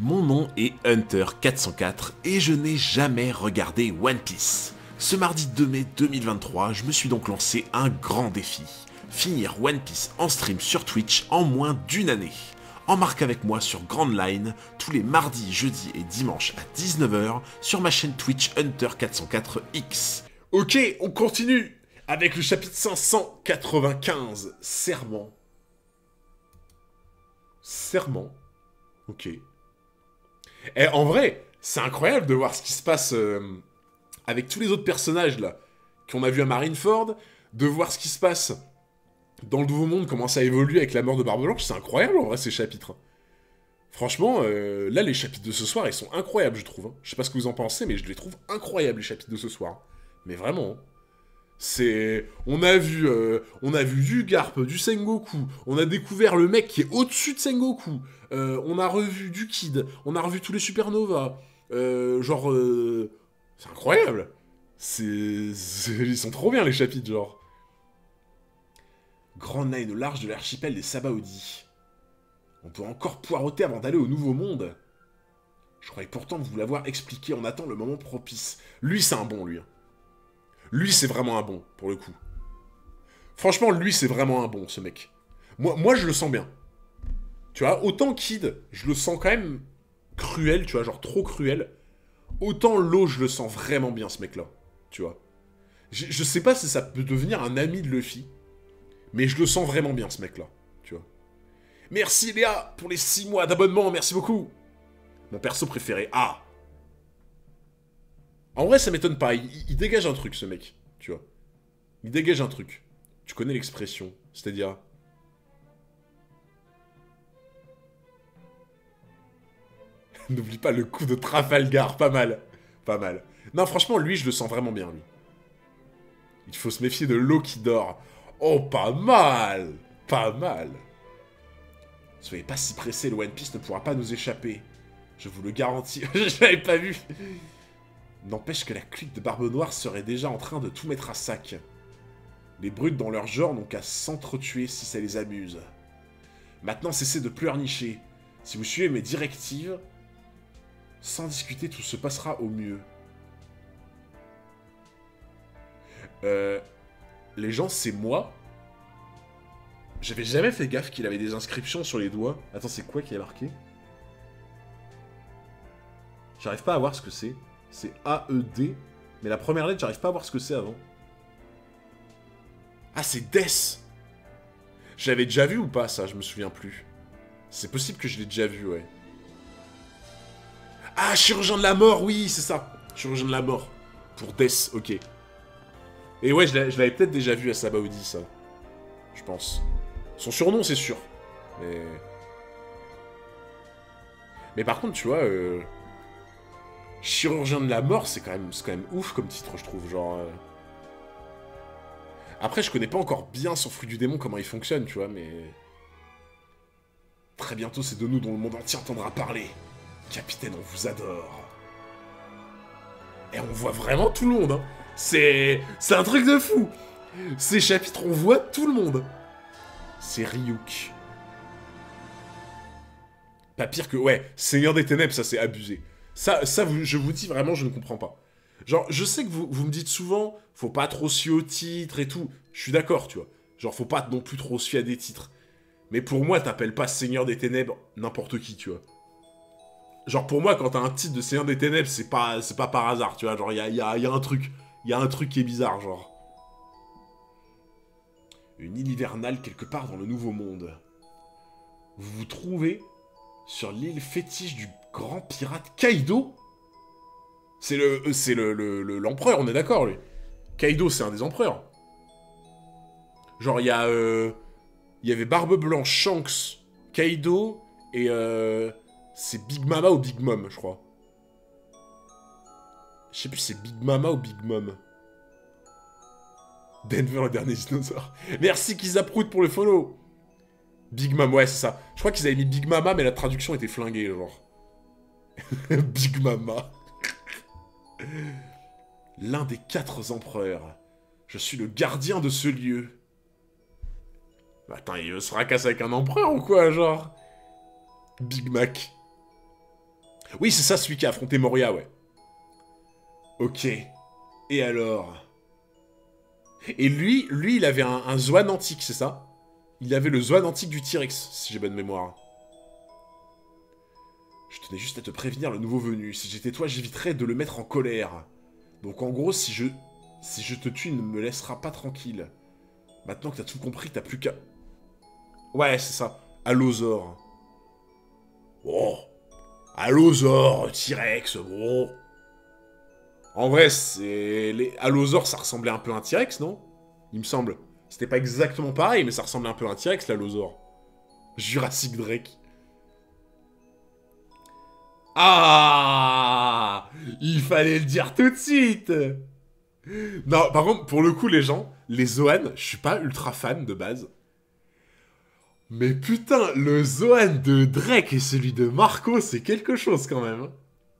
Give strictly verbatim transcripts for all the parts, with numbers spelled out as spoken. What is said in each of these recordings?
Mon nom est Hunter quatre cent quatre et je n'ai jamais regardé One Piece. Ce mardi deux mai deux mille vingt-trois, je me suis donc lancé un grand défi. Finir One Piece en stream sur Twitch en moins d'une année. Embarque avec moi sur Grand Line tous les mardis, jeudis et dimanches à dix-neuf heures sur ma chaîne Twitch Hunter quatre cent quatre X. Ok, on continue avec le chapitre cinq cent quatre-vingt-quinze. Serment. Serment. Ok. Et en vrai, c'est incroyable de voir ce qui se passe euh, avec tous les autres personnages là qu'on a vu à Marineford, de voir ce qui se passe dans le Nouveau Monde, comment ça évolue avec la mort de Barbe Blanche. C'est incroyable en vrai ces chapitres. Franchement, euh, là les chapitres de ce soir ils sont incroyables je trouve. Hein. Je sais pas ce que vous en pensez, mais je les trouve incroyables les chapitres de ce soir. Mais vraiment. Hein. C'est... On a vu euh, on a vu du Garp, du Sengoku, on a découvert le mec qui est au-dessus de Sengoku, euh, on a revu du Kid, on a revu tous les Supernovas, euh, genre... Euh... C'est incroyable. C'est... c'est... Ils sont trop bien les chapitres, genre. Grand Line au large de l'archipel des Sabaody. On peut encore poireauter avant d'aller au Nouveau Monde. Je croyais pourtant vous l'avoir expliqué, on attend le moment propice. Lui c'est un bon, lui. Lui, c'est vraiment un bon, pour le coup. Franchement, lui, c'est vraiment un bon, ce mec. Moi, moi, je le sens bien. Tu vois, autant Kid, je le sens quand même cruel, tu vois, genre trop cruel. Autant Law, je le sens vraiment bien, ce mec-là. Tu vois. Je, je sais pas si ça peut devenir un ami de Luffy, mais je le sens vraiment bien, ce mec-là. Tu vois. Merci, Léa, pour les six mois d'abonnement, merci beaucoup. Mon perso préféré. Ah. En vrai, ça m'étonne pas. Il, il dégage un truc, ce mec. Tu vois. Il dégage un truc. Tu connais l'expression. C'est-à-dire... N'oublie pas le coup de Trafalgar. Pas mal. Pas mal. Non, franchement, lui, je le sens vraiment bien, lui. Il faut se méfier de l'eau qui dort. Oh, pas mal. Pas mal. Soyez pas si pressés, le One Piece ne pourra pas nous échapper. Je vous le garantis. Je l'avais pas vu. N'empêche que la clique de Barbe Noire serait déjà en train de tout mettre à sac. Les brutes dans leur genre n'ont qu'à s'entretuer si ça les amuse. Maintenant, cessez de pleurnicher. Si vous suivez mes directives, sans discuter, tout se passera au mieux. Euh... Les gens, c'est moi. J'avais jamais fait gaffe qu'il avait des inscriptions sur les doigts. Attends, c'est quoi qui est marqué? J'arrive pas à voir ce que c'est. C'est A E D. Mais la première lettre, j'arrive pas à voir ce que c'est avant. Ah, c'est Death. J'avais déjà vu ou pas, ça? Je me souviens plus. C'est possible que je l'ai déjà vu, ouais. Ah, chirurgien de la mort, oui, c'est ça. Chirurgien de la mort. Pour Death, ok. Et ouais, je l'avais peut-être déjà vu à Sabaody, ça. Je pense. Son surnom, c'est sûr. Mais... Mais par contre, tu vois... Euh... Chirurgien de la mort, c'est quand même, c'est quand même ouf comme titre, je trouve, genre... Euh... Après, je connais pas encore bien sur Fruit du Démon comment il fonctionne, tu vois, mais... Très bientôt, c'est de nous dont le monde entier entendra parler. Capitaine, on vous adore. Et on voit vraiment tout le monde, hein. C'est... C'est un truc de fou. Ces chapitres, on voit tout le monde. C'est Ryuk. Pas pire que... Ouais, Seigneur des Ténèbres, ça c'est abusé. Ça, ça, je vous dis vraiment, je ne comprends pas. Genre, je sais que vous, vous me dites souvent, faut pas trop se fier aux titres et tout. Je suis d'accord, tu vois. Genre, faut pas non plus trop se fier à des titres. Mais pour moi, t'appelles pas Seigneur des Ténèbres n'importe qui, tu vois. Genre, pour moi, quand t'as un titre de Seigneur des Ténèbres, c'est pas, c'est pas par hasard, tu vois. Genre, il y a, y, a, y a un truc. Il y a un truc qui est bizarre, genre. Une île hivernale quelque part dans le Nouveau Monde. Vous vous trouvez sur l'île fétiche du grand pirate Kaido. C'est le... C'est le... l'empereur, le, on est d'accord, lui. Kaido, c'est un des empereurs. Genre, il y a... Euh, il y avait Barbe Blanche, Shanks, Kaido, et euh... c'est Big Mama ou Big Mom, je crois. Je sais plus si c'est Big Mama ou Big Mom. Denver, le dernier dinosaure. Merci Kizaprout pour le follow. Big Mama, ouais, c'est ça. Je crois qu'ils avaient mis Big Mama, mais la traduction était flinguée, genre. Big Mama. L'un des quatre empereurs. Je suis le gardien de ce lieu. Bah, attends, il veut se racasser avec un empereur ou quoi, genre? Big Mac. Oui, c'est ça, celui qui a affronté Moria, ouais. Ok. Et alors? Et lui, lui, il avait un, un Zoan antique, c'est ça? Il avait le Zoan antique du T-Rex, si j'ai bonne mémoire. Je tenais juste à te prévenir, le nouveau venu. Si j'étais toi, j'éviterais de le mettre en colère. Donc en gros, si je... Si je te tue, il ne me laissera pas tranquille. Maintenant que t'as tout compris, t'as plus qu'à... Ouais, c'est ça. Allosaure. Oh. Allosaure, T-Rex, bon... En vrai, c'est... Les Allosaures, ça ressemblait un peu à un T-Rex, non? Il me semble. C'était pas exactement pareil, mais ça ressemblait un peu à un T-Rex, l'Allosaure. Jurassic Drake. Ah! Il fallait le dire tout de suite! Non, par contre, pour le coup, les gens, les Zoan, je suis pas ultra fan de base. Mais putain, le Zoan de Drake et celui de Marco, c'est quelque chose quand même.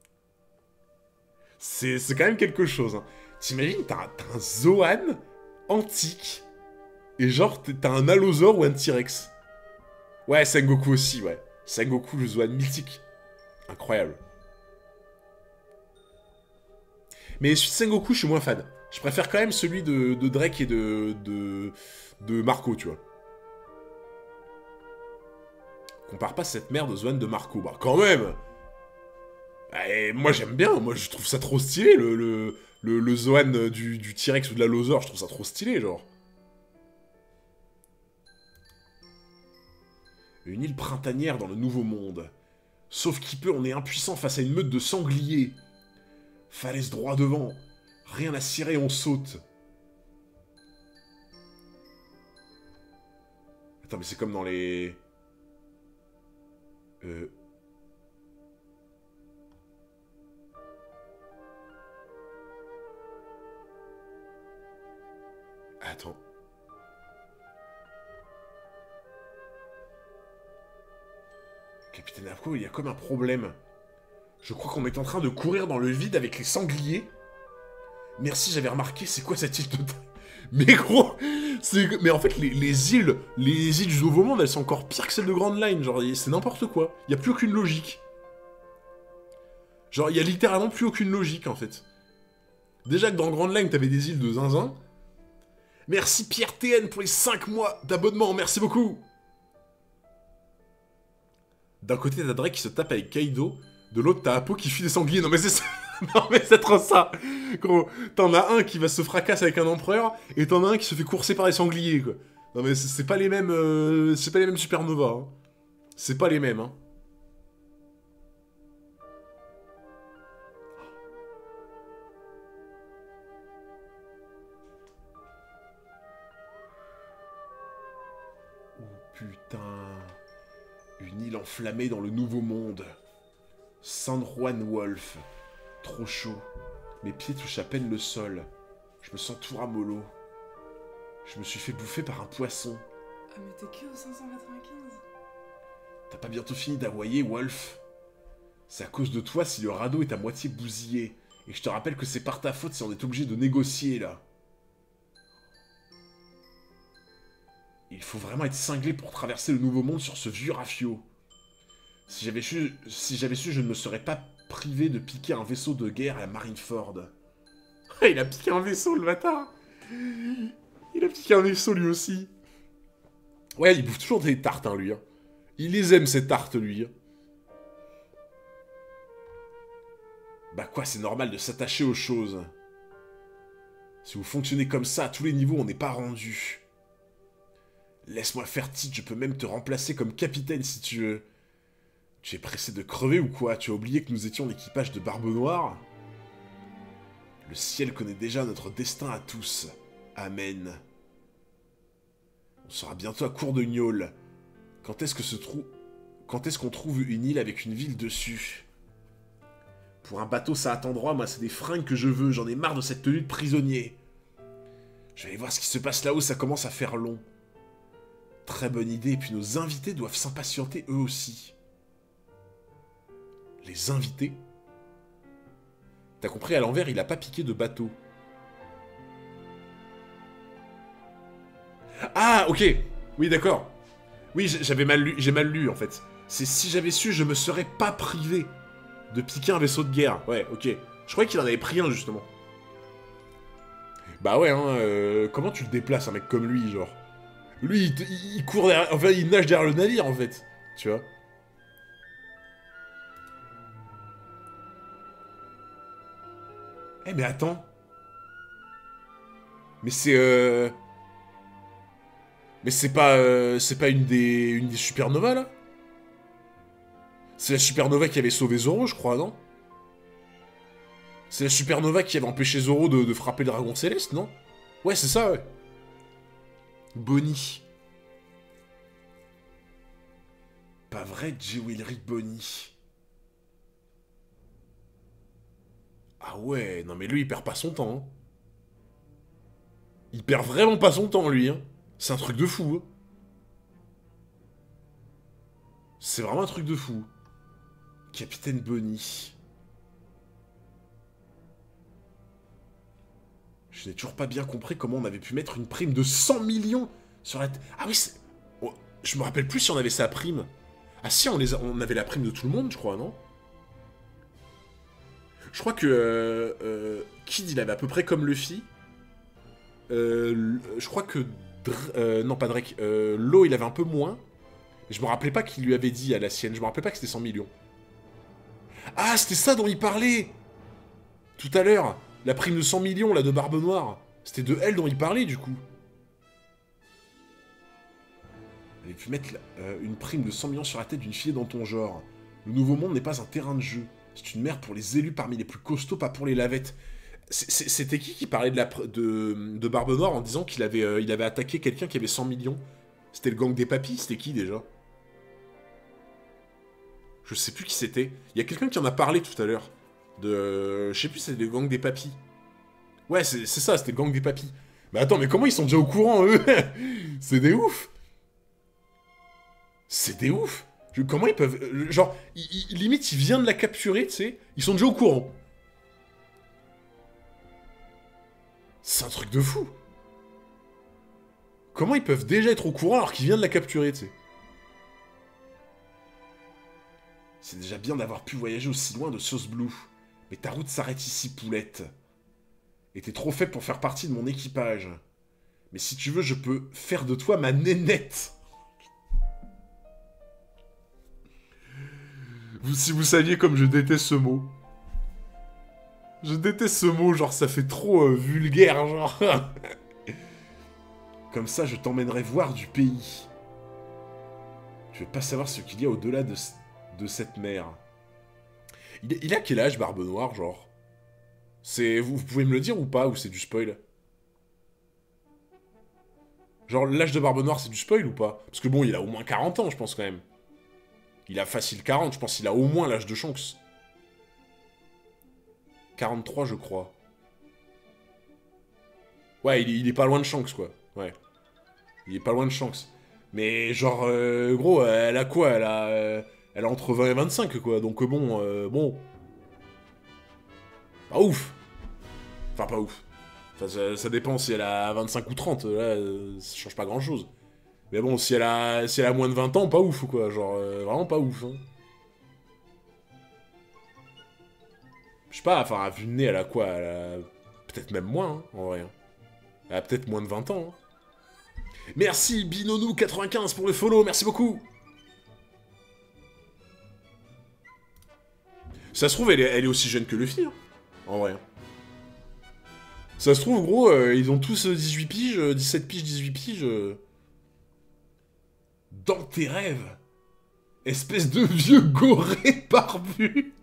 C'est quand même quelque chose. Hein. T'imagines, t'as un Zoan antique, et genre, t'as un Allosaure ou un T-Rex. Ouais, Sengoku aussi, ouais. Sengoku, le Zoan mythique. Incroyable. Mais Sengoku, je suis moins fan. Je préfère quand même celui de, de Drake et de, de, de Marco, tu vois. Compare pas cette merde aux Zoan de Marco. Bah, quand même. Et moi, j'aime bien. Moi, je trouve ça trop stylé, le, le, le, le Zoan du, du T-Rex ou de la Losaur. Je trouve ça trop stylé, genre. Une île printanière dans le Nouveau Monde. Sauf qui peut, on est impuissant face à une meute de sangliers. Falaise droit devant. Rien à cirer, on saute. Attends, mais c'est comme dans les... Euh... Attends. Capitaine Avco, il y a comme un problème. Je crois qu'on est en train de courir dans le vide avec les sangliers. Merci, j'avais remarqué, c'est quoi cette île de... Mais gros, mais en fait, les, les îles, les îles du Nouveau Monde, elles sont encore pires que celles de Grand Line. Genre, c'est n'importe quoi. Il y a plus aucune logique. Genre, il y a littéralement plus aucune logique, en fait. Déjà que dans Grand Line, t'avais des îles de zinzin. Merci Pierre T N pour les cinq mois d'abonnement, merci beaucoup. D'un côté, t'as Drake qui se tape avec Kaido. De l'autre, t'as Apo qui fuit des sangliers. Non mais c'est ça. Non mais c'est trop ça. Gros, t'en as un qui va se fracasser avec un empereur, et t'en as un qui se fait courser par les sangliers, quoi. Non mais c'est pas les mêmes... Euh, c'est pas les mêmes Supernova, hein. C'est pas les mêmes, hein. Oh putain... Une île enflammée dans le Nouveau Monde. San Juan Wolf. Trop chaud. Mes pieds touchent à peine le sol. Je me sens tout ramollo. Je me suis fait bouffer par un poisson. Ah mais t'es que au cinq cent quatre-vingt-quinze. T'as pas bientôt fini d'avoyer, Wolf? C'est à cause de toi si le radeau est à moitié bousillé. Et je te rappelle que c'est par ta faute si on est obligé de négocier, là. Il faut vraiment être cinglé pour traverser le Nouveau Monde sur ce vieux rafio. Si j'avais su, si j'avais su, je ne me serais pas privé de piquer un vaisseau de guerre à la Marineford. Il a piqué un vaisseau, le bâtard. Il a piqué un vaisseau, lui aussi. Ouais, il bouffe toujours des tartes, hein, lui. Hein. Il les aime, ces tartes, lui. Hein. Bah quoi, c'est normal de s'attacher aux choses. Si vous fonctionnez comme ça, à tous les niveaux, on n'est pas rendu. Laisse-moi faire titre, je peux même te remplacer comme capitaine, si tu veux. Tu es pressé de crever ou quoi? Tu as oublié que nous étions l'équipage de Barbe Noire? Le ciel connaît déjà notre destin à tous. Amen. On sera bientôt à court de gnôle. Quand est-ce que se trouve... Quand est-ce qu'on trouve une île avec une ville dessus? Pour un bateau, ça attend droit, moi, c'est des fringues que je veux. J'en ai marre de cette tenue de prisonnier. Je vais aller voir ce qui se passe là-haut, ça commence à faire long. Très bonne idée, et puis nos invités doivent s'impatienter eux aussi. Les invités? T'as compris, à l'envers, il a pas piqué de bateau. Ah, ok. Oui, d'accord. Oui, j'avais mal lu, j'ai mal lu, en fait. C'est si j'avais su, je me serais pas privé De piquer un vaisseau de guerre. Ouais, ok. Je croyais qu'il en avait pris un, justement. Bah ouais, hein, euh, comment tu le déplaces, un mec comme lui, genre? Lui, il, il court derrière... Enfin, il nage derrière le navire, en fait. Tu vois? Eh, mais attends. Mais c'est... Euh... Mais c'est pas... Euh... C'est pas une des... Une des supernovas, là? C'est la supernova qui avait sauvé Zoro, je crois, non? C'est la supernova qui avait empêché Zoro de, de frapper le dragon céleste, non? Ouais, c'est ça, ouais. Bonnie. Pas vrai, Jewelry Bonnie. Ah ouais, non mais lui, il perd pas son temps. Hein. Il perd vraiment pas son temps, lui. Hein. C'est un truc de fou. Hein. C'est vraiment un truc de fou. Capitaine Bonnie. Je n'ai toujours pas bien compris comment on avait pu mettre une prime de cent millions sur la... Ah oui, c'est... Oh, je me rappelle plus si on avait sa prime. Ah si, on, les a... on avait la prime de tout le monde, je crois, non? Je crois que... Euh, euh, Kid, il avait à peu près comme Luffy. Euh, je crois que... Dr... Euh, non, pas Drake. Euh, Law, il avait un peu moins. Je me rappelais pas qu'il lui avait dit à la sienne. Je me rappelais pas que c'était cent millions. Ah, c'était ça dont il parlait tout à l'heure. La prime de cent millions, là, de Barbe Noire. C'était de elle dont il parlait, du coup. Il avait pu mettre euh, une prime de cent millions sur la tête d'une fille dans ton genre. Le Nouveau Monde n'est pas un terrain de jeu. C'est une merde pour les élus parmi les plus costauds, pas pour les lavettes. C'était qui qui parlait de, la, de, de Barbe Noire en disant qu'il avait, euh, il avait attaqué quelqu'un qui avait cent millions? C'était le gang des papis? C'était qui, déjà? Je sais plus qui c'était. Il y a quelqu'un qui en a parlé tout à l'heure. De... Je sais plus, c'était le gang des papis. Ouais, c'est ça, c'était le gang des papis. Mais attends, mais comment ils sont déjà au courant, eux? C'est des ouf. C'est des ouf. Je... Comment ils peuvent... Genre, ils, ils, limite, il vient de la capturer, tu sais. Ils sont déjà au courant. C'est un truc de fou. Comment ils peuvent déjà être au courant alors qu'il vient de la capturer, tu sais? C'est déjà bien d'avoir pu voyager aussi loin de Sauce Blue. Mais ta route s'arrête ici, poulette. Et t'es trop faible pour faire partie de mon équipage. Mais si tu veux, je peux faire de toi ma nénette. Vous, si vous saviez comme je déteste ce mot. Je déteste ce mot, genre ça fait trop euh, vulgaire, genre. Comme ça, je t'emmènerai voir du pays. Tu veux pas savoir ce qu'il y a au-delà de, de cette mer. Il, il a quel âge, Barbe Noire, genre? C'est... Vous, vous pouvez me le dire ou pas, ou c'est du spoil? Genre, l'âge de Barbe Noire, c'est du spoil ou pas? Parce que bon, il a au moins quarante ans, je pense, quand même. Il a facile quarante, je pense qu'il a au moins l'âge de Shanks. quarante-trois, je crois. Ouais, il, il est pas loin de Shanks, quoi. Ouais. Il est pas loin de Shanks. Mais genre, euh, gros, elle a quoi? Elle a... Euh, elle a entre vingt et vingt-cinq, quoi. Donc bon, euh, bon... Pas ouf. Enfin, pas ouf. Enfin, ça, ça dépend si elle a vingt-cinq ou trente. Là, ça change pas grand-chose. Mais bon, si elle a, si elle a moins de vingt ans, pas ouf, quoi. Genre, euh, vraiment pas ouf. Hein. Je sais pas, enfin, à vue de nez, elle a quoi? Elle a... Peut-être même moins, hein, en vrai. Elle a peut-être moins de vingt ans. Hein. Merci, Binonou quatre-vingt-quinze pour le follow, merci beaucoup. Ça se trouve, elle est, elle est aussi jeune que Luffy, hein, en vrai. Ça se trouve, gros, euh, ils ont tous dix-huit piges, dix-sept piges, dix-huit piges. Euh... Dans tes rêves. Espèce de vieux goré barbu.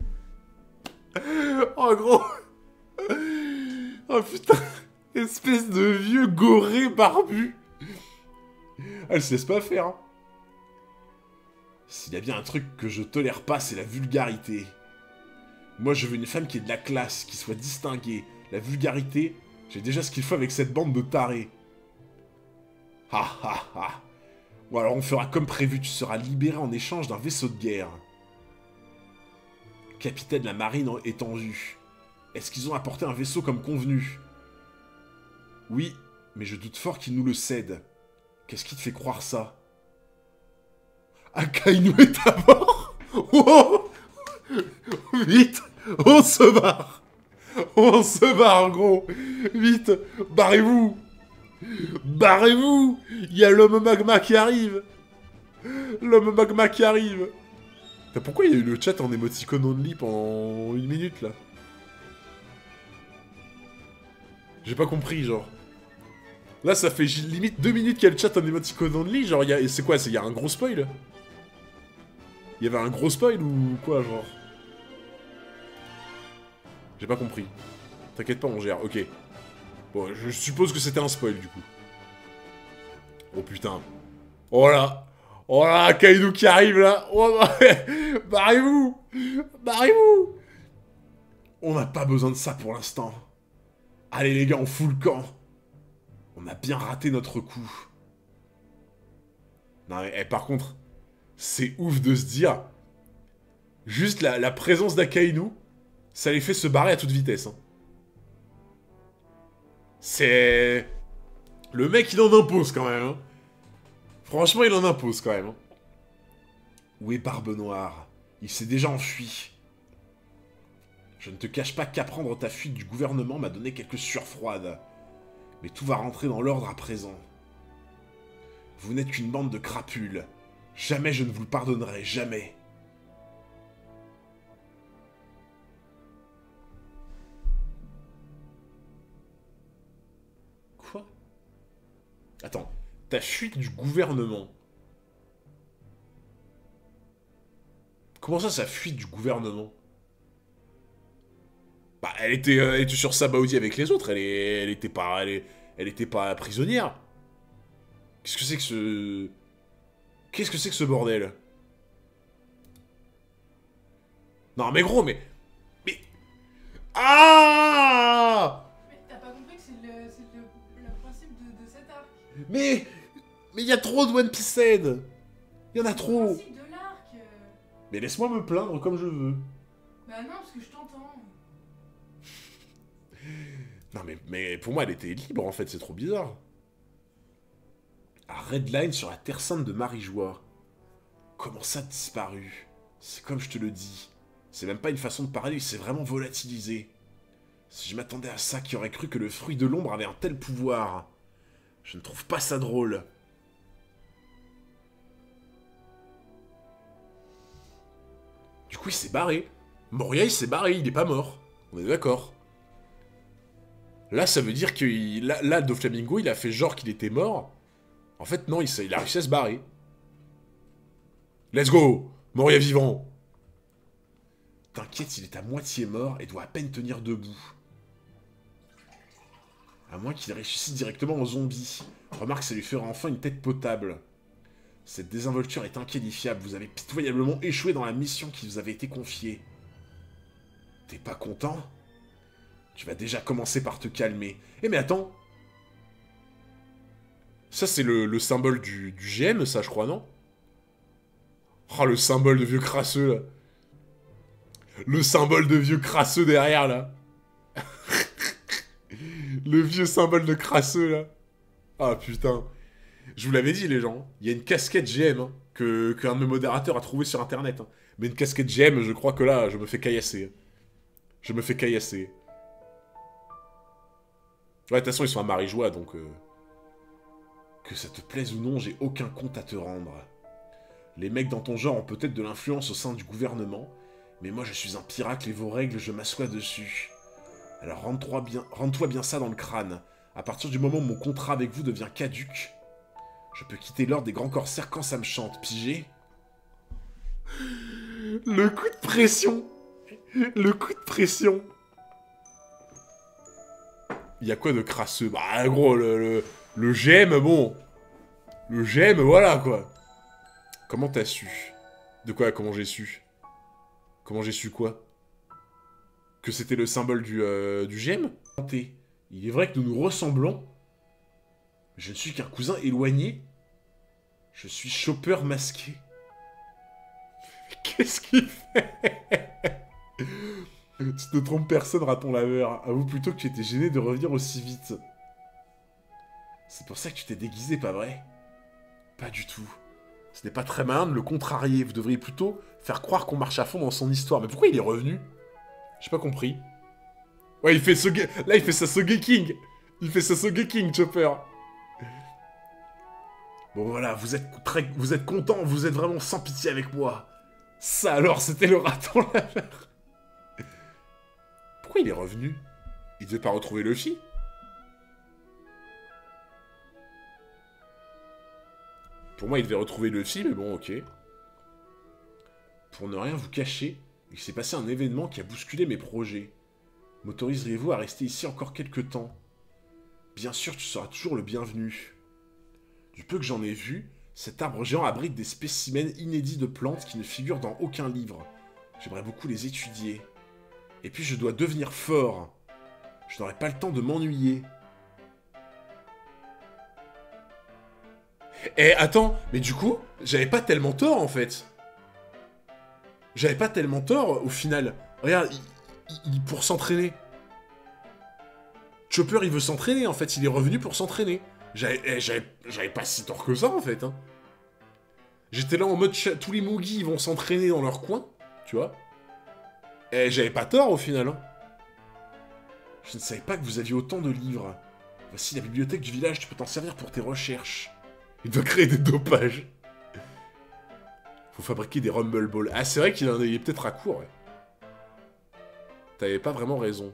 Oh, gros. Oh, putain. Espèce de vieux goré barbu. Elle se laisse pas faire, hein. S'il y a bien un truc que je tolère pas, c'est la vulgarité. Moi, je veux une femme qui ait de la classe, qui soit distinguée. La vulgarité, j'ai déjà ce qu'il faut avec cette bande de tarés. Ha ha ha. Bon, alors on fera comme prévu, tu seras libéré en échange d'un vaisseau de guerre. Capitaine de la marine est en vue. Est-ce qu'ils ont apporté un vaisseau comme convenu? Oui, mais je doute fort qu'ils nous le cèdent. Qu'est-ce qui te fait croire ça? Akainu est à bord? Oh, Vite, on se barre. On se barre, gros. Vite, barrez-vous. Barrez-vous. Il y a l'homme magma qui arrive. L'homme magma qui arrive. T'as pourquoi il y a eu le chat en émoticône only pendant une minute, là? J'ai pas compris, genre. Là, ça fait limite deux minutes qu'il y a le chat en émoticône only, genre, c'est quoi? Il y a un gros spoil? Il y avait un gros spoil ou quoi, genre? J'ai pas compris. T'inquiète pas, on gère, ok. Bon, je suppose que c'était un spoil, du coup. Oh putain. Oh là. Oh là, Kainu qui arrive, là. Oh, barrez-vous. Barrez-vous. On n'a pas besoin de ça pour l'instant. Allez, les gars, on fout le camp. On a bien raté notre coup. Non, mais eh, par contre, c'est ouf de se dire... Juste la, la présence d'Akainu, ça les fait se barrer à toute vitesse. Hein. C'est... Le mec, il en impose quand même. Hein. Franchement, il en impose quand même. Hein. Où est Barbe Noire? Il s'est déjà enfui. Je ne te cache pas qu'apprendre ta fuite du gouvernement m'a donné quelques sueurs froides. Mais tout va rentrer dans l'ordre à présent. Vous n'êtes qu'une bande de crapules. Jamais je ne vous le pardonnerai, jamais. Quoi? Attends, ta fuite du gouvernement. Comment ça, sa fuite du gouvernement? Bah, elle était, euh, elle était sur Sabaody avec les autres, elle, est, elle était pas, elle, est, elle était pas prisonnière. Qu'est-ce que c'est que ce... Qu'est-ce que c'est que ce bordel? Non mais gros, mais... Mais... Ah! Mais t'as pas compris que c'est le, le, le principe de, de cet arc? Mais... Mais il y a trop de One Piece Il y en a trop. Le principe de l'arc. Mais laisse-moi me plaindre comme je veux. Bah non, parce que je t'entends. Non mais, mais pour moi elle était libre en fait, c'est trop bizarre. À Redline sur la Terre Sainte de Marie-Joie. Comment ça disparu? C'est comme je te le dis. C'est même pas une façon de parler, c'est vraiment volatilisé. Si je m'attendais à ça, qui aurait cru que le fruit de l'ombre avait un tel pouvoir? Je ne trouve pas ça drôle. Du coup il s'est barré. Moria il s'est barré, il est pas mort. On est d'accord. Là, ça veut dire que il, là, là, Doflamingo, il a fait genre qu'il était mort. En fait, non, il, il a réussi à se barrer. Let's go! Moria vivant! T'inquiète, il est à moitié mort et doit à peine tenir debout. À moins qu'il ressuscite directement en zombie. Remarque, ça lui fera enfin une tête potable. Cette désinvolture est inqualifiable. Vous avez pitoyablement échoué dans la mission qui vous avait été confiée. T'es pas content? Tu vas déjà commencer par te calmer. Eh mais attends. Ça c'est le, le symbole du, du G M, ça je crois, non? Oh le symbole de vieux crasseux là. Le symbole de vieux crasseux derrière là. Le vieux symbole de crasseux là. Ah putain. Je vous l'avais dit les gens. Il y a une casquette G M hein, que qu'un de mes modérateurs a trouvé sur internet. Hein. Mais une casquette G M, je crois que là, je me fais caillasser. Je me fais caillasser. Ouais, de toute façon, ils sont à Marie-Joie, donc... Euh... Que ça te plaise ou non, j'ai aucun compte à te rendre. Les mecs dans ton genre ont peut-être de l'influence au sein du gouvernement, mais moi je suis un pirate et vos règles, je m'assois dessus. Alors rentre-toi bien, rentre-toi bien ça dans le crâne. À partir du moment où mon contrat avec vous devient caduc, je peux quitter l'ordre des grands corsaires quand ça me chante, pigé. Le coup de pression. Le coup de pression. Il y a quoi de crasseux? Bah gros, le, le, le G M, bon. Le G M, voilà quoi. Comment t'as su? De quoi? Comment j'ai su? Comment j'ai su quoi? Que c'était le symbole du, euh, du G M? Il est vrai que nous nous ressemblons. Je ne suis qu'un cousin éloigné. Je suis Chopper masqué. Qu'est-ce qu'il fait? Tu ne trompes personne, raton laveur. Avoue plutôt que tu étais gêné de revenir aussi vite. C'est pour ça que tu t'es déguisé, pas vrai? Pas du tout. Ce n'est pas très malin de le contrarier. Vous devriez plutôt faire croire qu'on marche à fond dans son histoire. Mais pourquoi il est revenu? J'ai pas compris. Ouais, il fait Soge... Là, il fait sa Sogeking. Il fait sa Sogeking, Chopper. Bon, voilà, vous êtes très... Vous êtes content, vous êtes vraiment sans pitié avec moi. Ça, alors, c'était le raton laveur. Pourquoi il est revenu? Il devait pas retrouver Luffy? Pour moi, il devait retrouver Luffy, mais bon, ok. Pour ne rien vous cacher, il s'est passé un événement qui a bousculé mes projets. M'autoriseriez-vous à rester ici encore quelques temps? Bien sûr, tu seras toujours le bienvenu. Du peu que j'en ai vu, cet arbre géant abrite des spécimens inédits de plantes qui ne figurent dans aucun livre. J'aimerais beaucoup les étudier. Et puis je dois devenir fort. Je n'aurai pas le temps de m'ennuyer. Eh, attends, mais du coup, j'avais pas tellement tort, en fait. J'avais pas tellement tort, au final. Regarde, il, il, il, pour s'entraîner. Chopper, il veut s'entraîner, en fait. Il est revenu pour s'entraîner. J'avais pas si tort que ça, en fait. Hein. J'étais là en mode, tous les Mugi, ils vont s'entraîner dans leur coin, tu vois. Et j'avais pas tort, au final. Hein. Je ne savais pas que vous aviez autant de livres. Voici la bibliothèque du village, tu peux t'en servir pour tes recherches. Il doit créer des dopages. Faut fabriquer des Rumble Balls. Ah, c'est vrai qu'il en est peut-être à court, ouais. T'avais pas vraiment raison.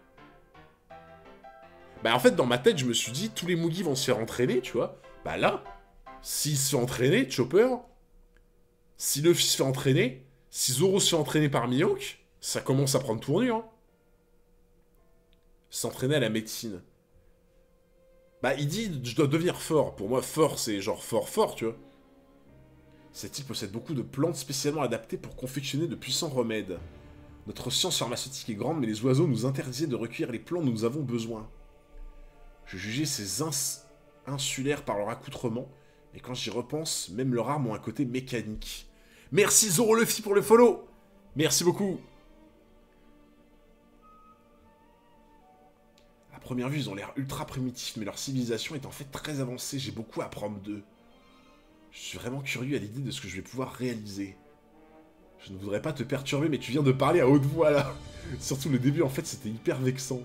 Bah, en fait, dans ma tête, je me suis dit, tous les Mugi vont se faire entraîner, tu vois. Bah là, s'ils se fait entraîner, Chopper, si Luffy se fait entraîner, si Zoro se fait entraîner par Mihawk, ça commence à prendre tournure. Hein. S'entraîner à la médecine. Bah, il dit, je dois devenir fort. Pour moi, fort, c'est genre fort, fort, tu vois. Cette île possède beaucoup de plantes spécialement adaptées pour confectionner de puissants remèdes. Notre science pharmaceutique est grande, mais les oiseaux nous interdisaient de recueillir les plantes dont nous avons besoin. Je jugeais ces ins insulaires par leur accoutrement, et quand j'y repense, même leurs armes ont un côté mécanique. Merci Zoro Luffy pour le follow. Merci beaucoup. À première vue, ils ont l'air ultra primitifs, mais leur civilisation est en fait très avancée. J'ai beaucoup à apprendre d'eux. Je suis vraiment curieux à l'idée de ce que je vais pouvoir réaliser. Je ne voudrais pas te perturber, mais tu viens de parler à haute voix, là. Surtout le début, en fait, c'était hyper vexant.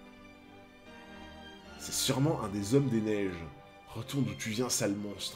C'est sûrement un des hommes des neiges. Retourne d'où tu viens, sale monstre.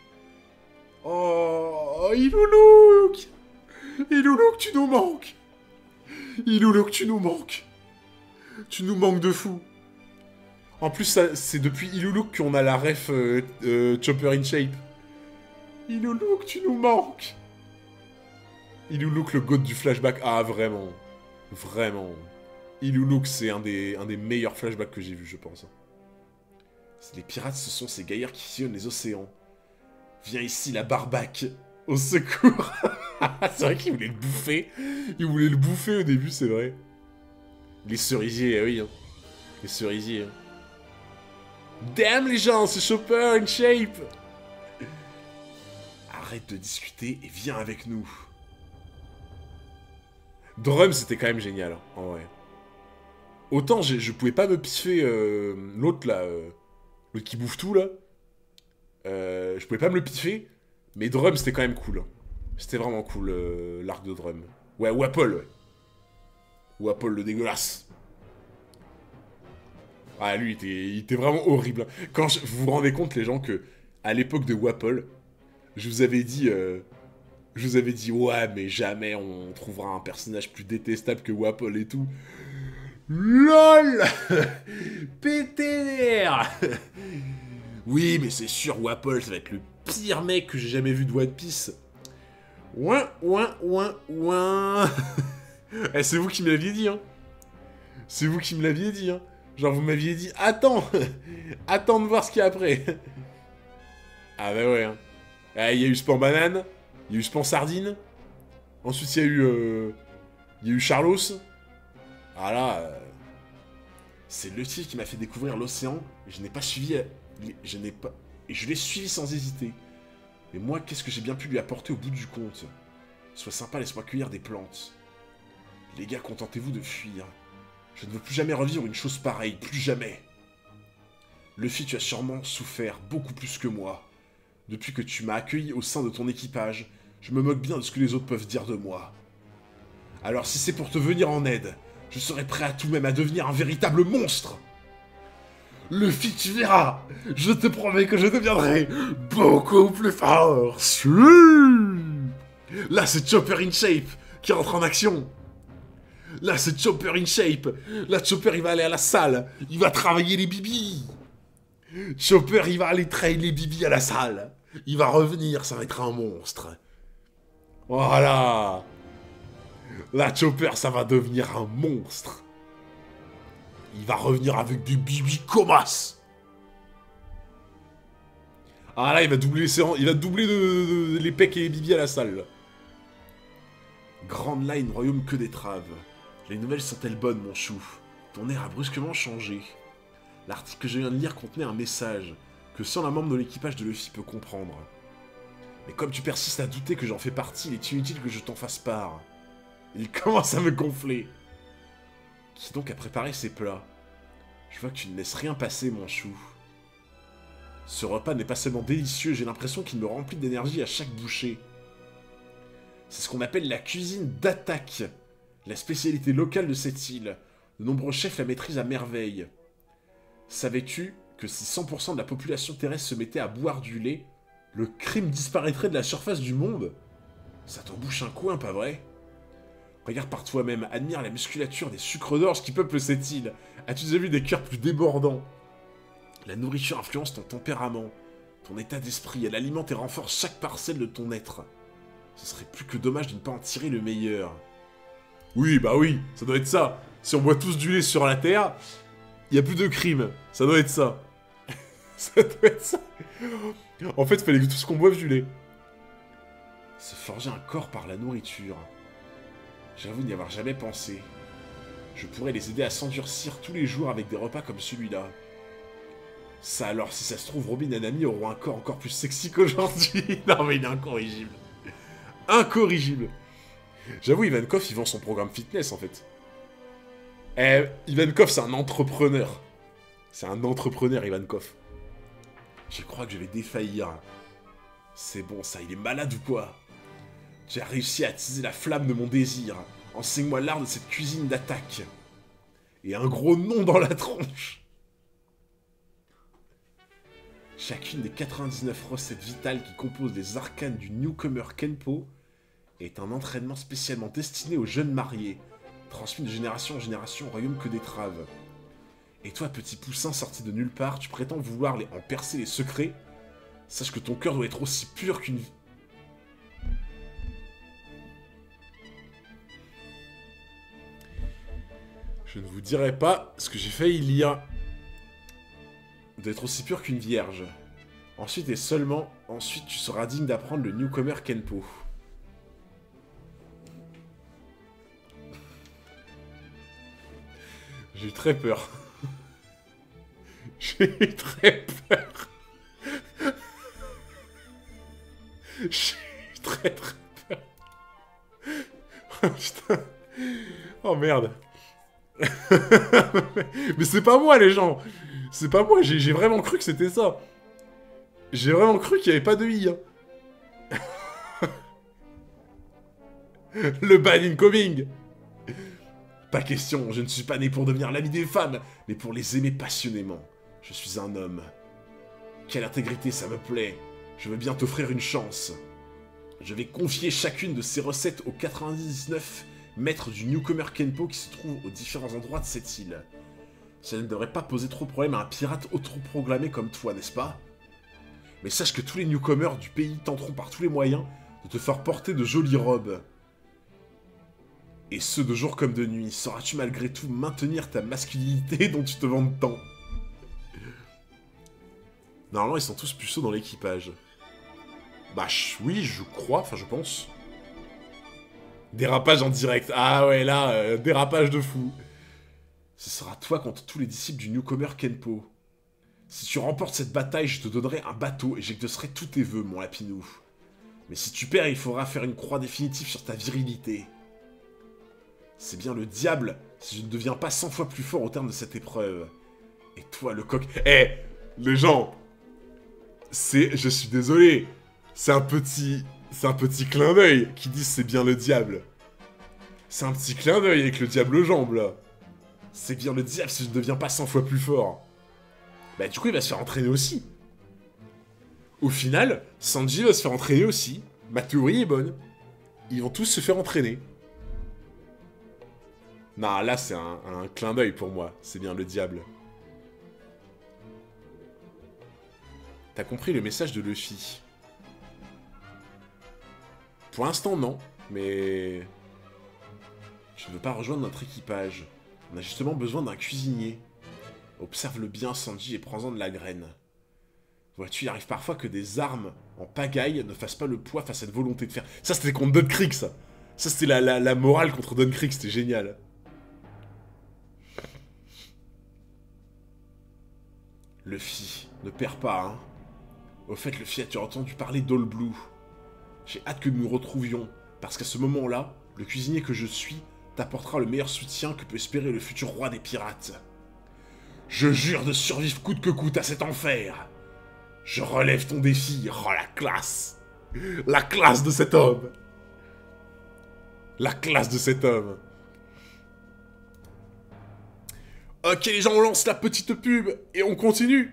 Oh, Iloulouk! Iloulouk, tu nous manques! Iloulouk, tu nous manques! Tu nous manques de fou! En plus, c'est depuis Iloulouk qu'on a la ref euh, euh, Chopper in Shape. Iloulouk, tu nous manques! Iloulouk, le god du flashback. Ah, vraiment. Vraiment. Iloulouk, c'est un des, un des meilleurs flashbacks que j'ai vu, je pense. Les pirates, ce sont ces gaillards qui sillonnent les océans. Viens ici, la barbaque. Au secours. C'est vrai qu'il voulait le bouffer. Il voulait le bouffer au début, c'est vrai. Les cerisiers, oui. Hein. Les cerisiers. Hein. Damn, les gens, c'est Chopper in Shape. Arrête de discuter et viens avec nous. Drum, c'était quand même génial, hein, en vrai. Autant je, je pouvais pas me piffer euh, l'autre, là, euh, l'autre qui bouffe tout, là. Euh, je pouvais pas me le piffer, mais Drum, c'était quand même cool. Hein. C'était vraiment cool, euh, l'arc de Drum. Ouais, Wapol, ouais. Wapol, le dégueulasse. Ah, lui, il était, il était vraiment horrible. Hein. Quand je, vous vous rendez compte, les gens, que à l'époque de Wapol, je vous avais dit... Euh, Je vous avais dit, ouais, mais jamais on trouvera un personnage plus détestable que Wapol et tout. LOL. Pétère. Oui, mais c'est sûr, Wapol, ça va être le pire mec que j'ai jamais vu de One Piece. Ouin, ouin, ouin, ouin. Eh, c'est vous qui me l'aviez dit, hein. C'est vous qui me l'aviez dit, hein. Genre, vous m'aviez dit, attends. Attends de voir ce qu'il y a après. Ah bah ouais, hein. Ah, il y a eu Span Banane. Il y a eu Span Sardine. Ensuite, il y a eu... Euh, il y a eu Charlos. Ah là... Euh, c'est Luffy qui m'a fait découvrir l'océan. Et je n'ai pas suivi... Je n'ai pas... Et je l'ai suivi sans hésiter. Mais moi, qu'est-ce que j'ai bien pu lui apporter au bout du compte? Sois sympa, laisse-moi cueillir des plantes. Les gars, contentez-vous de fuir. Je ne veux plus jamais revivre une chose pareille. Plus jamais. Luffy, tu as sûrement souffert beaucoup plus que moi. Depuis que tu m'as accueilli au sein de ton équipage, je me moque bien de ce que les autres peuvent dire de moi. Alors si c'est pour te venir en aide, je serai prêt à tout de même à devenir un véritable monstre. Luffy, tu verras, je te promets que je deviendrai beaucoup plus fort. Là, c'est Chopper in Shape qui rentre en action. Là, c'est Chopper in Shape. Là, Chopper, il va aller à la salle. Il va travailler les bibis. Chopper, il va aller traîner les bibis à la salle. Il va revenir, ça va être un monstre. Voilà. Là, Chopper, ça va devenir un monstre. Il va revenir avec des bibis comas. Ah là, il va doubler, les séances, il va doubler de, de, de, les pecs et les bibis à la salle. Là. Grande Line, royaume que d'étraves. Les nouvelles sont-elles bonnes, mon chou? Ton air a brusquement changé. L'article que je viens de lire contenait un message que seul un membre de l'équipage de Luffy peut comprendre. Mais comme tu persistes à douter que j'en fais partie, il est inutile que je t'en fasse part. Il commence à me gonfler. Qui donc a préparé ces plats? Je vois que tu ne laisses rien passer, mon chou. Ce repas n'est pas seulement délicieux, j'ai l'impression qu'il me remplit d'énergie à chaque bouchée. C'est ce qu'on appelle la cuisine d'attaque, la spécialité locale de cette île. De nombreux chefs la maîtrisent à merveille. Savais-tu que si cent pour cent de la population terrestre se mettait à boire du lait, le crime disparaîtrait de la surface du monde? Ça t'en bouche un coin, pas vrai? Regarde par toi-même, admire la musculature des sucres d'orge qui peuplent cette île. As-tu déjà vu des cœurs plus débordants? La nourriture influence ton tempérament, ton état d'esprit, elle alimente et renforce chaque parcelle de ton être. Ce serait plus que dommage de ne pas en tirer le meilleur. Oui, bah oui, ça doit être ça. Si on boit tous du lait sur la Terre, il n'y a plus de crime. Ça doit être ça. Ça doit être ça. En fait, il fallait que tous qu'on boive du lait. Se forger un corps par la nourriture. J'avoue n'y avoir jamais pensé. Je pourrais les aider à s'endurcir tous les jours avec des repas comme celui-là. Ça alors, si ça se trouve, Robin et Nami auront un corps encore plus sexy qu'aujourd'hui. Non mais il est incorrigible. Incorrigible. J'avoue, Ivankov, il vend son programme fitness, en fait. Eh, Ivankov, c'est un entrepreneur. C'est un entrepreneur, Ivankov. Je crois que je vais défaillir. C'est bon, ça, il est malade ou quoi? J'ai réussi à attiser la flamme de mon désir. Enseigne-moi l'art de cette cuisine d'attaque. Et un gros nom dans la tronche. Chacune des quatre-vingt-dix-neuf recettes vitales qui composent les arcanes du Newcomer Kenpo est un entraînement spécialement destiné aux jeunes mariés, transmis de génération en génération au royaume que d'étraves. Et toi, petit poussin sorti de nulle part, tu prétends vouloir les en percer les secrets? Sache que ton cœur doit être aussi pur qu'une... Je ne vous dirai pas ce que j'ai failli lire. D'être aussi pur qu'une vierge. Ensuite et seulement, ensuite tu seras digne d'apprendre le Newcomer Kenpo. J'ai eu très peur. J'ai eu très peur. J'ai eu très très peur. Oh putain. Oh merde. Mais c'est pas moi les gens. C'est pas moi, j'ai vraiment cru que c'était ça. J'ai vraiment cru qu'il n'y avait pas de i. Hein. Le ban incoming. Pas question, je ne suis pas né pour devenir l'ami des femmes, mais pour les aimer passionnément. Je suis un homme. Quelle intégrité, ça me plaît. Je veux bien t'offrir une chance. Je vais confier chacune de ces recettes aux quatre-vingt-dix-neuf maîtres du Newcomer Kenpo qui se trouvent aux différents endroits de cette île. Ça ne devrait pas poser trop de problème à un pirate autoproclamé comme toi, n'est-ce pas? Mais sache que tous les newcomers du pays tenteront par tous les moyens de te faire porter de jolies robes. Et ce, de jour comme de nuit, sauras-tu malgré tout maintenir ta masculinité dont tu te vantes tant? Normalement, ils sont tous puceaux dans l'équipage. Bah oui, je crois, enfin je pense. Dérapage en direct. Ah ouais, là, euh, dérapage de fou. Ce sera toi contre tous les disciples du Newcomer Kenpo. Si tu remportes cette bataille, je te donnerai un bateau et j'exaucerai tous tes vœux, mon lapinou. Mais si tu perds, il faudra faire une croix définitive sur ta virilité. C'est bien le diable si je ne deviens pas cent fois plus fort au terme de cette épreuve. Et toi, le coq... Eh, les gens, C'est... Je suis désolé. C'est un petit... C'est un petit clin d'œil qui dit c'est bien le diable. C'est un petit clin d'œil avec le diable aux jambes, là. C'est bien le diable si je ne deviens pas cent fois plus fort. Bah du coup, il va se faire entraîner aussi. Au final, Sanji va se faire entraîner aussi. Ma théorie est bonne. Ils vont tous se faire entraîner. Non, là, c'est un, un clin d'œil pour moi. C'est bien le diable. T'as compris le message de Luffy? Pour l'instant, non. Mais... Je ne veux pas rejoindre notre équipage. On a justement besoin d'un cuisinier. Observe-le bien, Sanji, et prends-en de la graine. Vois-tu, il arrive parfois que des armes en pagaille ne fassent pas le poids face à une volonté de faire... Ça, c'était contre Don Krieg, ça. Ça, c'était la, la, la morale contre Don Krieg, c'était génial. Luffy, ne perds pas, hein. Au fait, Luffy, as-tu entendu parler d'All Blue? J'ai hâte que nous nous retrouvions, parce qu'à ce moment-là, le cuisinier que je suis t'apportera le meilleur soutien que peut espérer le futur roi des pirates. Je jure de survivre coûte que coûte à cet enfer. Je relève ton défi. Oh, la classe. La classe de cet homme. La classe de cet homme. Ok, les gens, on lance la petite pub et on continue.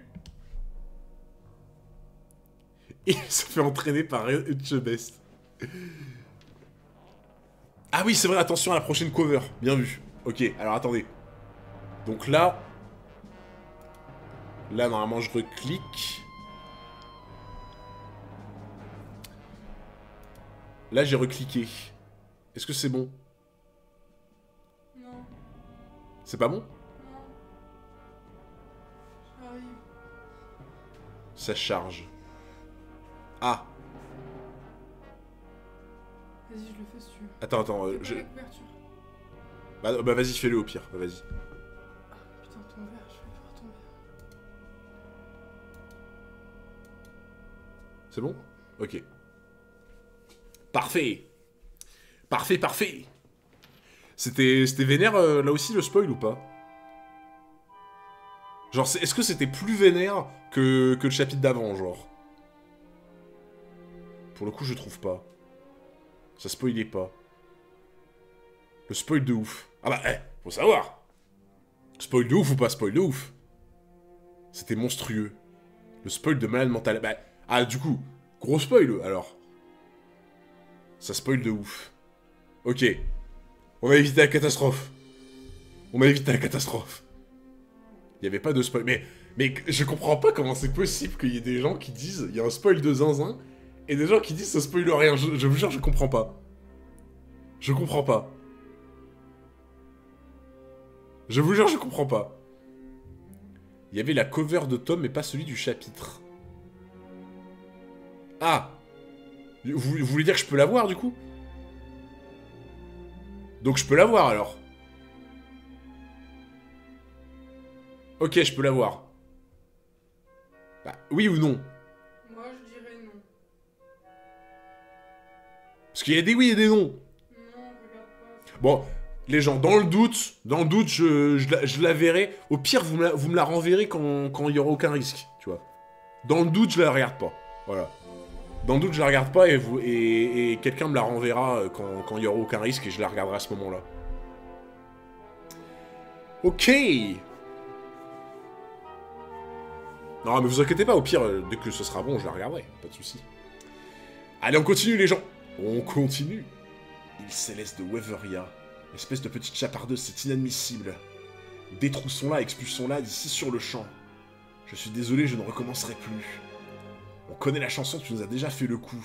Et il se fait entraîner par Etchebest. Ah oui, c'est vrai, attention à la prochaine cover. Bien vu. Ok, alors attendez. Donc là... Là, normalement, je reclique. Là, j'ai recliqué. Est-ce que c'est bon? Non. C'est pas bon? Non. J'arrive. Ça charge. Ah. Vas-y, je le fais si tu veux. Attends, attends. Euh, Fais je... pas la couverture. Bah, bah vas-y, fais-le au pire. Bah, vas-y. Ah, putain, ton verre, je vais le faire tomber. C'est bon? Ok. Parfait. Parfait, parfait. C'était c'était vénère, euh, là aussi, le spoil ou pas? Genre, est-ce que c'était plus vénère que, que le chapitre d'avant, genre? Pour le coup, je trouve pas. Ça spoilait pas. Le spoil de ouf. Ah bah, eh, faut savoir. Spoil de ouf ou pas spoil de ouf? C'était monstrueux. Le spoil de malade mental. Bah, ah, du coup, gros spoil, alors. Ça spoil de ouf. Ok. On a évité la catastrophe. On a évité la catastrophe. Il n'y avait pas de spoil. Mais, mais je comprends pas comment c'est possible qu'il y ait des gens qui disent il y a un spoil de zinzin et des gens qui disent ça spoil rien. Je, je vous jure, je comprends pas. Je comprends pas. Je vous jure, je comprends pas. Il y avait la cover de Tom, mais pas celui du chapitre. Ah! Vous, vous voulez dire que je peux l'avoir, du coup? Donc je peux l'avoir, alors. Ok, je peux l'avoir. Bah, oui ou non? Moi, je dirais non. Parce qu'il y a des oui et des non. Non, regarde pas. Bon, les gens, dans le doute, dans le doute, je, je, la, je la verrai. Au pire, vous me la, vous me la renverrez quand, quand il y aura aucun risque, tu vois. Dans le doute, je la regarde pas. Voilà. Dans le doute, je la regarde pas et, vous, et, et quelqu'un me la renverra quand, quand il y aura aucun risque et je la regarderai à ce moment-là. Ok. Non, mais vous inquiétez pas, au pire, dès que ce sera bon, je la regarderai, pas de soucis. Allez, on continue, les gens. On continue. Île céleste de Weveria. Espèce de petite chapardeuse, c'est inadmissible. Détroussons-la, expulsons-la d'ici sur le champ. Je suis désolé, je ne recommencerai plus. On connaît la chanson, tu nous as déjà fait le coup.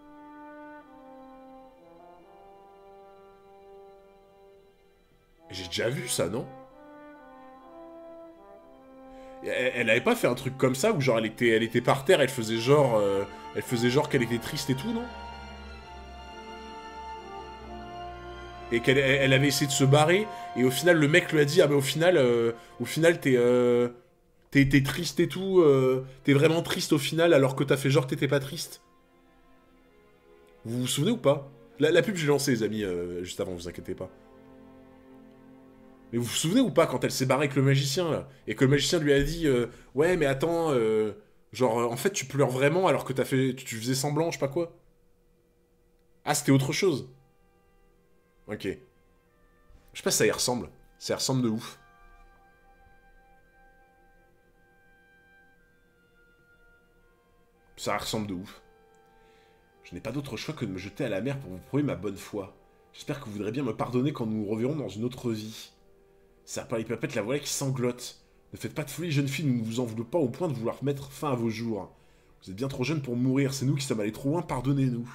J'ai déjà vu ça, non? Elle, elle avait pas fait un truc comme ça, où genre elle était, elle était par terre, elle faisait genre... Euh, elle faisait genre qu'elle était triste et tout, non? Et qu'elle elle avait essayé de se barrer, et au final le mec lui a dit, ah bah au final, euh, au final t'es... Euh, T'es triste et tout, euh, t'es vraiment triste au final alors que t'as fait genre que t'étais pas triste. Vous vous souvenez ou pas? la, la pub j'ai lancé les amis euh, juste avant, vous inquiétez pas. Mais vous vous souvenez ou pas quand elle s'est barrée avec le magicien là? Et que le magicien lui a dit euh, ouais mais attends, euh, Genre, euh, en fait, tu pleures vraiment alors que t'as fait... Tu, tu faisais semblant, je sais pas quoi. Ah, c'était autre chose. Ok. Je sais pas si ça y ressemble. Ça y ressemble de ouf. Ça y ressemble de ouf. Je n'ai pas d'autre choix que de me jeter à la mer pour vous prouver ma bonne foi. J'espère que vous voudrez bien me pardonner quand nous nous reverrons dans une autre vie. Serpent Hippopète, la voilà qui sanglote. Ne faites pas de folie, jeune fille, nous ne vous en voulons pas au point de vouloir mettre fin à vos jours. Vous êtes bien trop jeune pour mourir, c'est nous qui sommes allés trop loin, pardonnez-nous.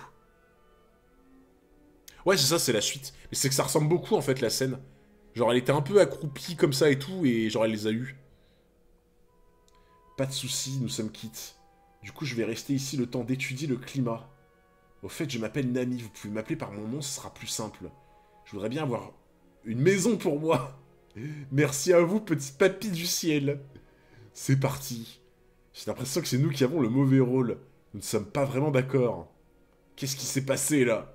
Ouais, c'est ça, c'est la suite. Mais c'est que ça ressemble beaucoup, en fait, la scène. Genre, elle était un peu accroupie comme ça et tout, et genre, elle les a eus. Pas de soucis, nous sommes quittes. Du coup, je vais rester ici le temps d'étudier le climat. Au fait, je m'appelle Nami, vous pouvez m'appeler par mon nom, ce sera plus simple. Je voudrais bien avoir une maison pour moi. Merci à vous, petit papy du ciel. C'est parti. J'ai l'impression que c'est nous qui avons le mauvais rôle. Nous ne sommes pas vraiment d'accord. Qu'est-ce qui s'est passé, là?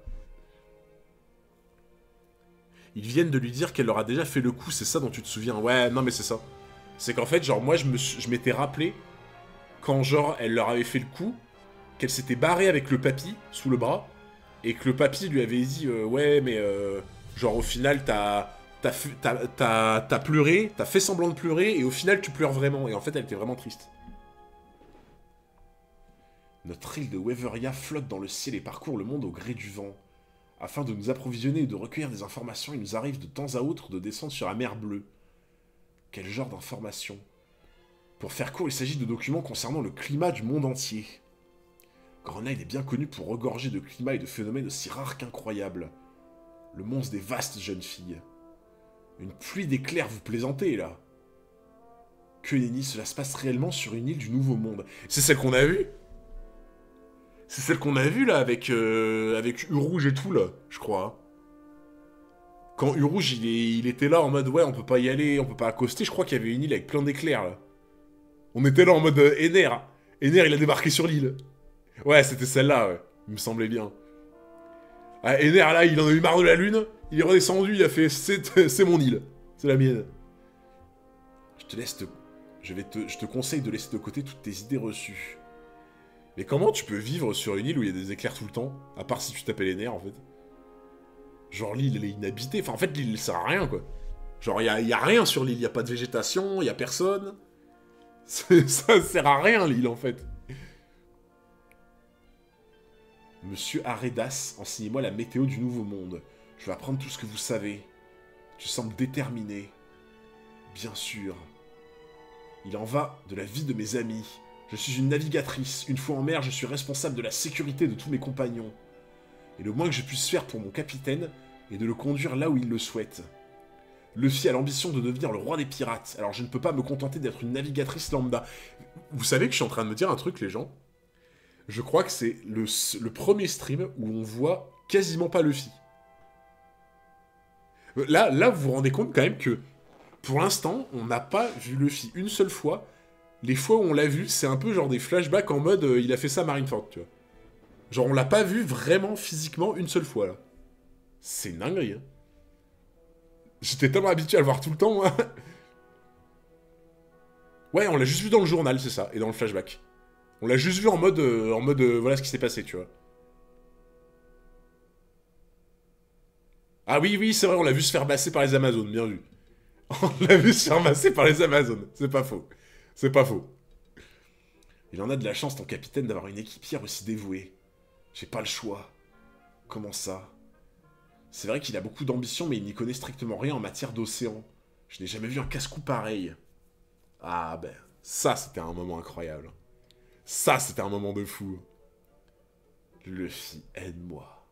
Ils viennent de lui dire qu'elle leur a déjà fait le coup, c'est ça dont tu te souviens? Ouais, non mais c'est ça. C'est qu'en fait, genre, moi, je me suis- je m'étais rappelé, quand, genre, elle leur avait fait le coup, qu'elle s'était barrée avec le papy, sous le bras, et que le papy lui avait dit, euh, ouais, mais, euh, genre, au final, t'as... T'as t'as- t'as- t'as pleuré, t'as fait semblant de pleurer, et au final, tu pleures vraiment. Et en fait, elle était vraiment triste. Notre île de Weveria flotte dans le ciel et parcourt le monde au gré du vent. Afin de nous approvisionner et de recueillir des informations, il nous arrive de temps à autre de descendre sur la mer Bleue. Quel genre d'informations? Pour faire court, il s'agit de documents concernant le climat du monde entier. Grenade est bien connu pour regorger de climats et de phénomènes aussi rares qu'incroyables. Le monstre des vastes jeunes filles. Une pluie d'éclairs, vous plaisantez, là. Que nenni, cela se passe réellement sur une île du Nouveau Monde. C'est celle qu'on a vue? C'est celle qu'on a vue, là, avec, euh, avec U-Rouge et tout, là, je crois. Quand U-Rouge, il, est, il était là en mode, ouais, on peut pas y aller, on peut pas accoster, je crois qu'il y avait une île avec plein d'éclairs, là. On était là en mode euh, Ener. Ener, il a débarqué sur l'île. Ouais, c'était celle-là, ouais. Il me semblait bien. Ah, Ener, là, il en a eu marre de la lune. Il est redescendu, il a fait, c'est mon île. C'est la mienne. Je te laisse te... Je, vais te... Je te conseille de laisser de côté toutes tes idées reçues. Mais comment tu peux vivre sur une île où il y a des éclairs tout le temps? À part si tu t'appelles Ener, en fait. Genre, l'île, elle est inhabitée. Enfin, en fait, l'île, elle sert à rien, quoi. Genre, il y a, y a rien sur l'île. Il y a pas de végétation, il y a personne. Ça sert à rien, l'île, en fait. Monsieur Aredas, enseignez-moi la météo du Nouveau Monde. Je vais apprendre tout ce que vous savez. Tu sembles déterminé. Bien sûr. Il en va de la vie de mes amis. Je suis une navigatrice. Une fois en mer, je suis responsable de la sécurité de tous mes compagnons. Et le moins que je puisse faire pour mon capitaine est de le conduire là où il le souhaite. Luffy a l'ambition de devenir le roi des pirates, alors je ne peux pas me contenter d'être une navigatrice lambda. Vous savez que je suis en train de me dire un truc, les gens? Je crois que c'est le, le premier stream où on voit quasiment pas Luffy. Là, là, vous vous rendez compte quand même que, pour l'instant, on n'a pas vu Luffy une seule fois. Les fois où on l'a vu, c'est un peu genre des flashbacks en mode euh, il a fait ça à Marineford, tu vois. Genre, on l'a pas vu vraiment physiquement une seule fois, là. C'est une dinguerie, hein. J'étais tellement habitué à le voir tout le temps, moi. Ouais, on l'a juste vu dans le journal, c'est ça, et dans le flashback. On l'a juste vu en mode, euh, en mode, euh, voilà ce qui s'est passé, tu vois. Ah oui, oui, c'est vrai, on l'a vu se faire masser par les Amazones, bien vu. On l'a vu se faire masser par les Amazones, c'est pas faux. C'est pas faux. Il en a de la chance, ton capitaine, d'avoir une équipière aussi dévouée. J'ai pas le choix. Comment ça? C'est vrai qu'il a beaucoup d'ambition, mais il n'y connaît strictement rien en matière d'océan. Je n'ai jamais vu un casse-cou pareil. Ah ben, ça c'était un moment incroyable. Ça c'était un moment de fou. Luffy, aide-moi.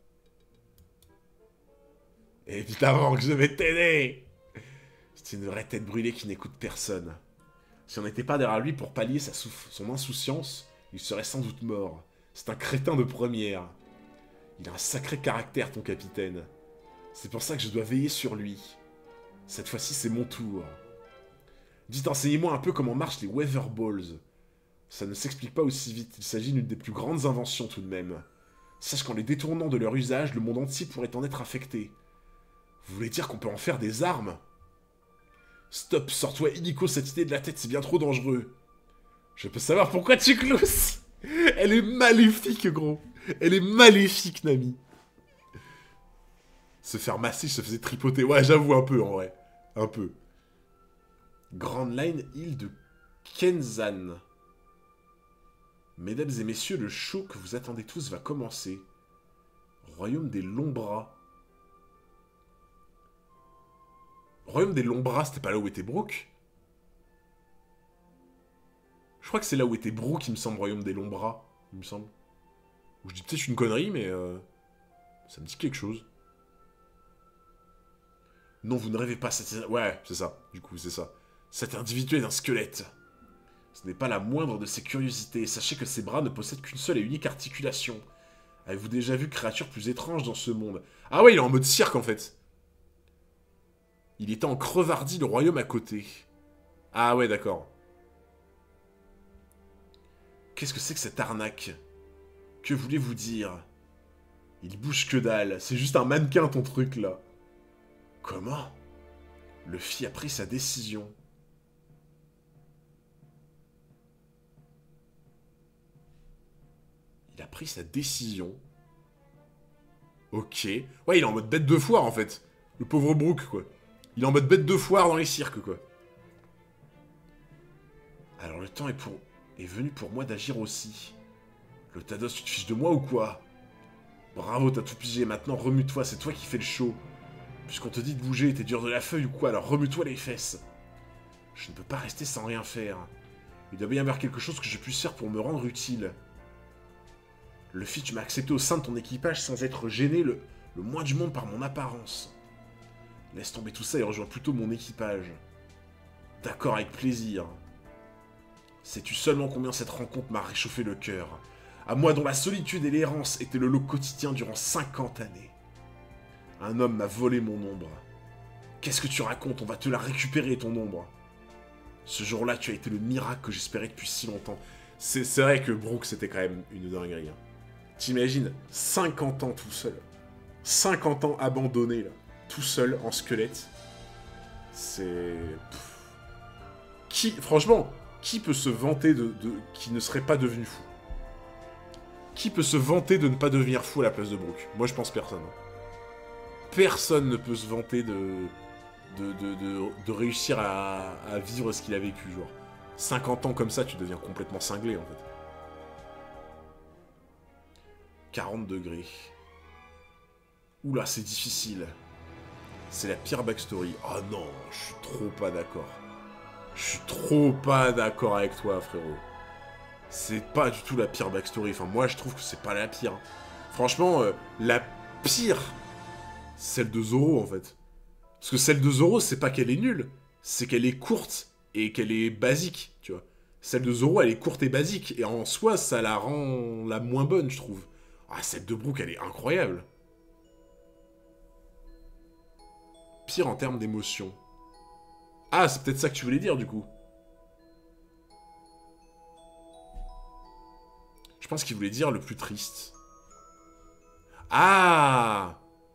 Évidemment que je vais t'aider. C'est une vraie tête brûlée qui n'écoute personne. Si on n'était pas derrière lui pour pallier sa son insouciance, il serait sans doute mort. C'est un crétin de première. Il a un sacré caractère, ton capitaine. C'est pour ça que je dois veiller sur lui. Cette fois-ci, c'est mon tour. Dites, enseignez-moi un peu comment marchent les Weather Balls. Ça ne s'explique pas aussi vite, il s'agit d'une des plus grandes inventions tout de même. Sache qu'en les détournant de leur usage, le monde entier pourrait en être affecté. Vous voulez dire qu'on peut en faire des armes? Stop, sors-toi illico cette idée de la tête, c'est bien trop dangereux. Je peux savoir pourquoi tu clousses. Elle est maléfique, gros. Elle est maléfique, Nami. Se faire masser, se faisait tripoter. Ouais, j'avoue, un peu, en vrai. Un peu. Grande Line, île de Kenzan. Mesdames et messieurs, le show que vous attendez tous va commencer. Royaume des longs bras. Royaume des longs bras, c'était pas là où était Brooke? Je crois que c'est là où était Brooke, il me semble, Royaume des longs bras, il me semble. Ou je dis peut-être une connerie, mais euh, ça me dit quelque chose. Non, vous ne rêvez pas, c'est... Ouais, c'est ça, du coup, c'est ça. Cet individu est un squelette. Ce n'est pas la moindre de ses curiosités. Sachez que ses bras ne possèdent qu'une seule et unique articulation. Avez-vous déjà vu créature plus étrange dans ce monde? Ah ouais, il est en mode cirque, en fait. Il était en Crevardie, le royaume à côté. Ah ouais, d'accord. Qu'est-ce que c'est que cette arnaque? Que voulez-vous dire? Il bouge que dalle. C'est juste un mannequin, ton truc, là. Comment? Luffy a pris sa décision. Il a pris sa décision. Ok. Ouais, il est en mode bête de foire, en fait. Le pauvre Brooke, quoi. Il est en mode bête de foire dans les cirques, quoi. Alors le temps est, pour... est venu pour moi d'agir aussi. Le Tados, tu te fiches de moi ou quoi? Bravo, t'as tout pigé. Maintenant, remue-toi, c'est toi qui fais le show. Puisqu'on te dit de bouger, t'es dur de la feuille ou quoi? Alors remue-toi les fesses. Je ne peux pas rester sans rien faire. Il doit bien y avoir quelque chose que je puisse faire pour me rendre utile. Luffy, tu m'as accepté au sein de ton équipage sans être gêné le, le moins du monde par mon apparence. Laisse tomber tout ça et rejoins plutôt mon équipage. D'accord, avec plaisir. Sais-tu seulement combien cette rencontre m'a réchauffé le cœur? À moi dont la solitude et l'errance étaient le lot quotidien durant cinquante années. Un homme m'a volé mon ombre. Qu'est-ce que tu racontes? On va te la récupérer, ton ombre. Ce jour-là, tu as été le miracle que j'espérais depuis si longtemps. C'est vrai que Brooke, c'était quand même une dinguerie. Hein. T'imagines, cinquante ans tout seul. cinquante ans abandonné, là. Tout seul, en squelette. C'est... Qui, franchement, qui peut se vanter de, de... qui ne serait pas devenu fou? Qui peut se vanter de ne pas devenir fou à la place de Brooke? Moi, je pense personne. Hein. Personne ne peut se vanter de... De, de, de, de réussir à, à vivre ce qu'il a vécu, genre. cinquante ans comme ça, tu deviens complètement cinglé, en fait. quarante degrés. Oula, c'est difficile. C'est la pire backstory. Oh non, je suis trop pas d'accord. Je suis trop pas d'accord avec toi, frérot. C'est pas du tout la pire backstory. Enfin, moi, je trouve que c'est pas la pire. Franchement, euh, la pire, celle de Zoro, en fait. Parce que celle de Zoro, c'est pas qu'elle est nulle. C'est qu'elle est courte et qu'elle est basique, tu vois. Celle de Zoro, elle est courte et basique. Et en soi, ça la rend la moins bonne, je trouve. Ah, celle de Brooke, elle est incroyable. Pire en termes d'émotion. Ah, c'est peut-être ça que tu voulais dire, du coup. Je pense qu'il voulait dire le plus triste. Ah!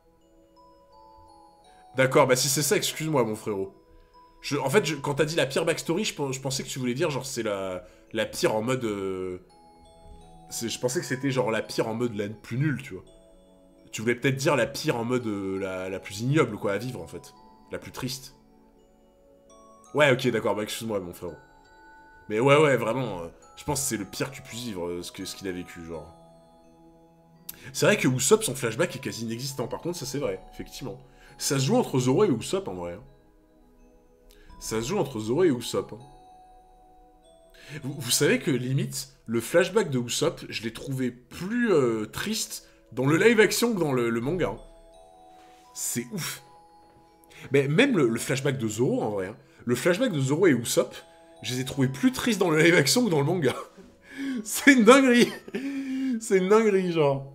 D'accord, bah si c'est ça, excuse-moi, mon frérot. Je, en fait, je, quand t'as dit la pire backstory, je, je pensais que tu voulais dire, genre, c'est la, la pire en mode... Euh, je pensais que c'était, genre, la pire en mode la plus nulle, tu vois. Tu voulais peut-être dire la pire en mode euh, la, la plus ignoble, quoi, à vivre, en fait. La plus triste. Ouais, ok, d'accord, bah excuse-moi, mon frérot. Mais ouais, ouais, vraiment, euh, je pense que c'est le pire que tu puisses vivre, euh, ce qu'il ce qu'il a vécu, genre. C'est vrai que Usopp, son flashback est quasi inexistant, par contre, ça c'est vrai, effectivement. Ça se joue entre Zoro et Usopp, en vrai. Hein. Ça se joue entre Zoro et Usopp. Hein. Vous, vous savez que, limite, le flashback de Usopp, je l'ai trouvé plus euh, triste dans le live-action que dans le, le manga. Hein. C'est ouf. Mais même le, le flashback de Zoro, en vrai, hein, le flashback de Zoro et Usopp, je les ai trouvés plus tristes dans le live-action que dans le manga. C'est une dinguerie. C'est une dinguerie, genre.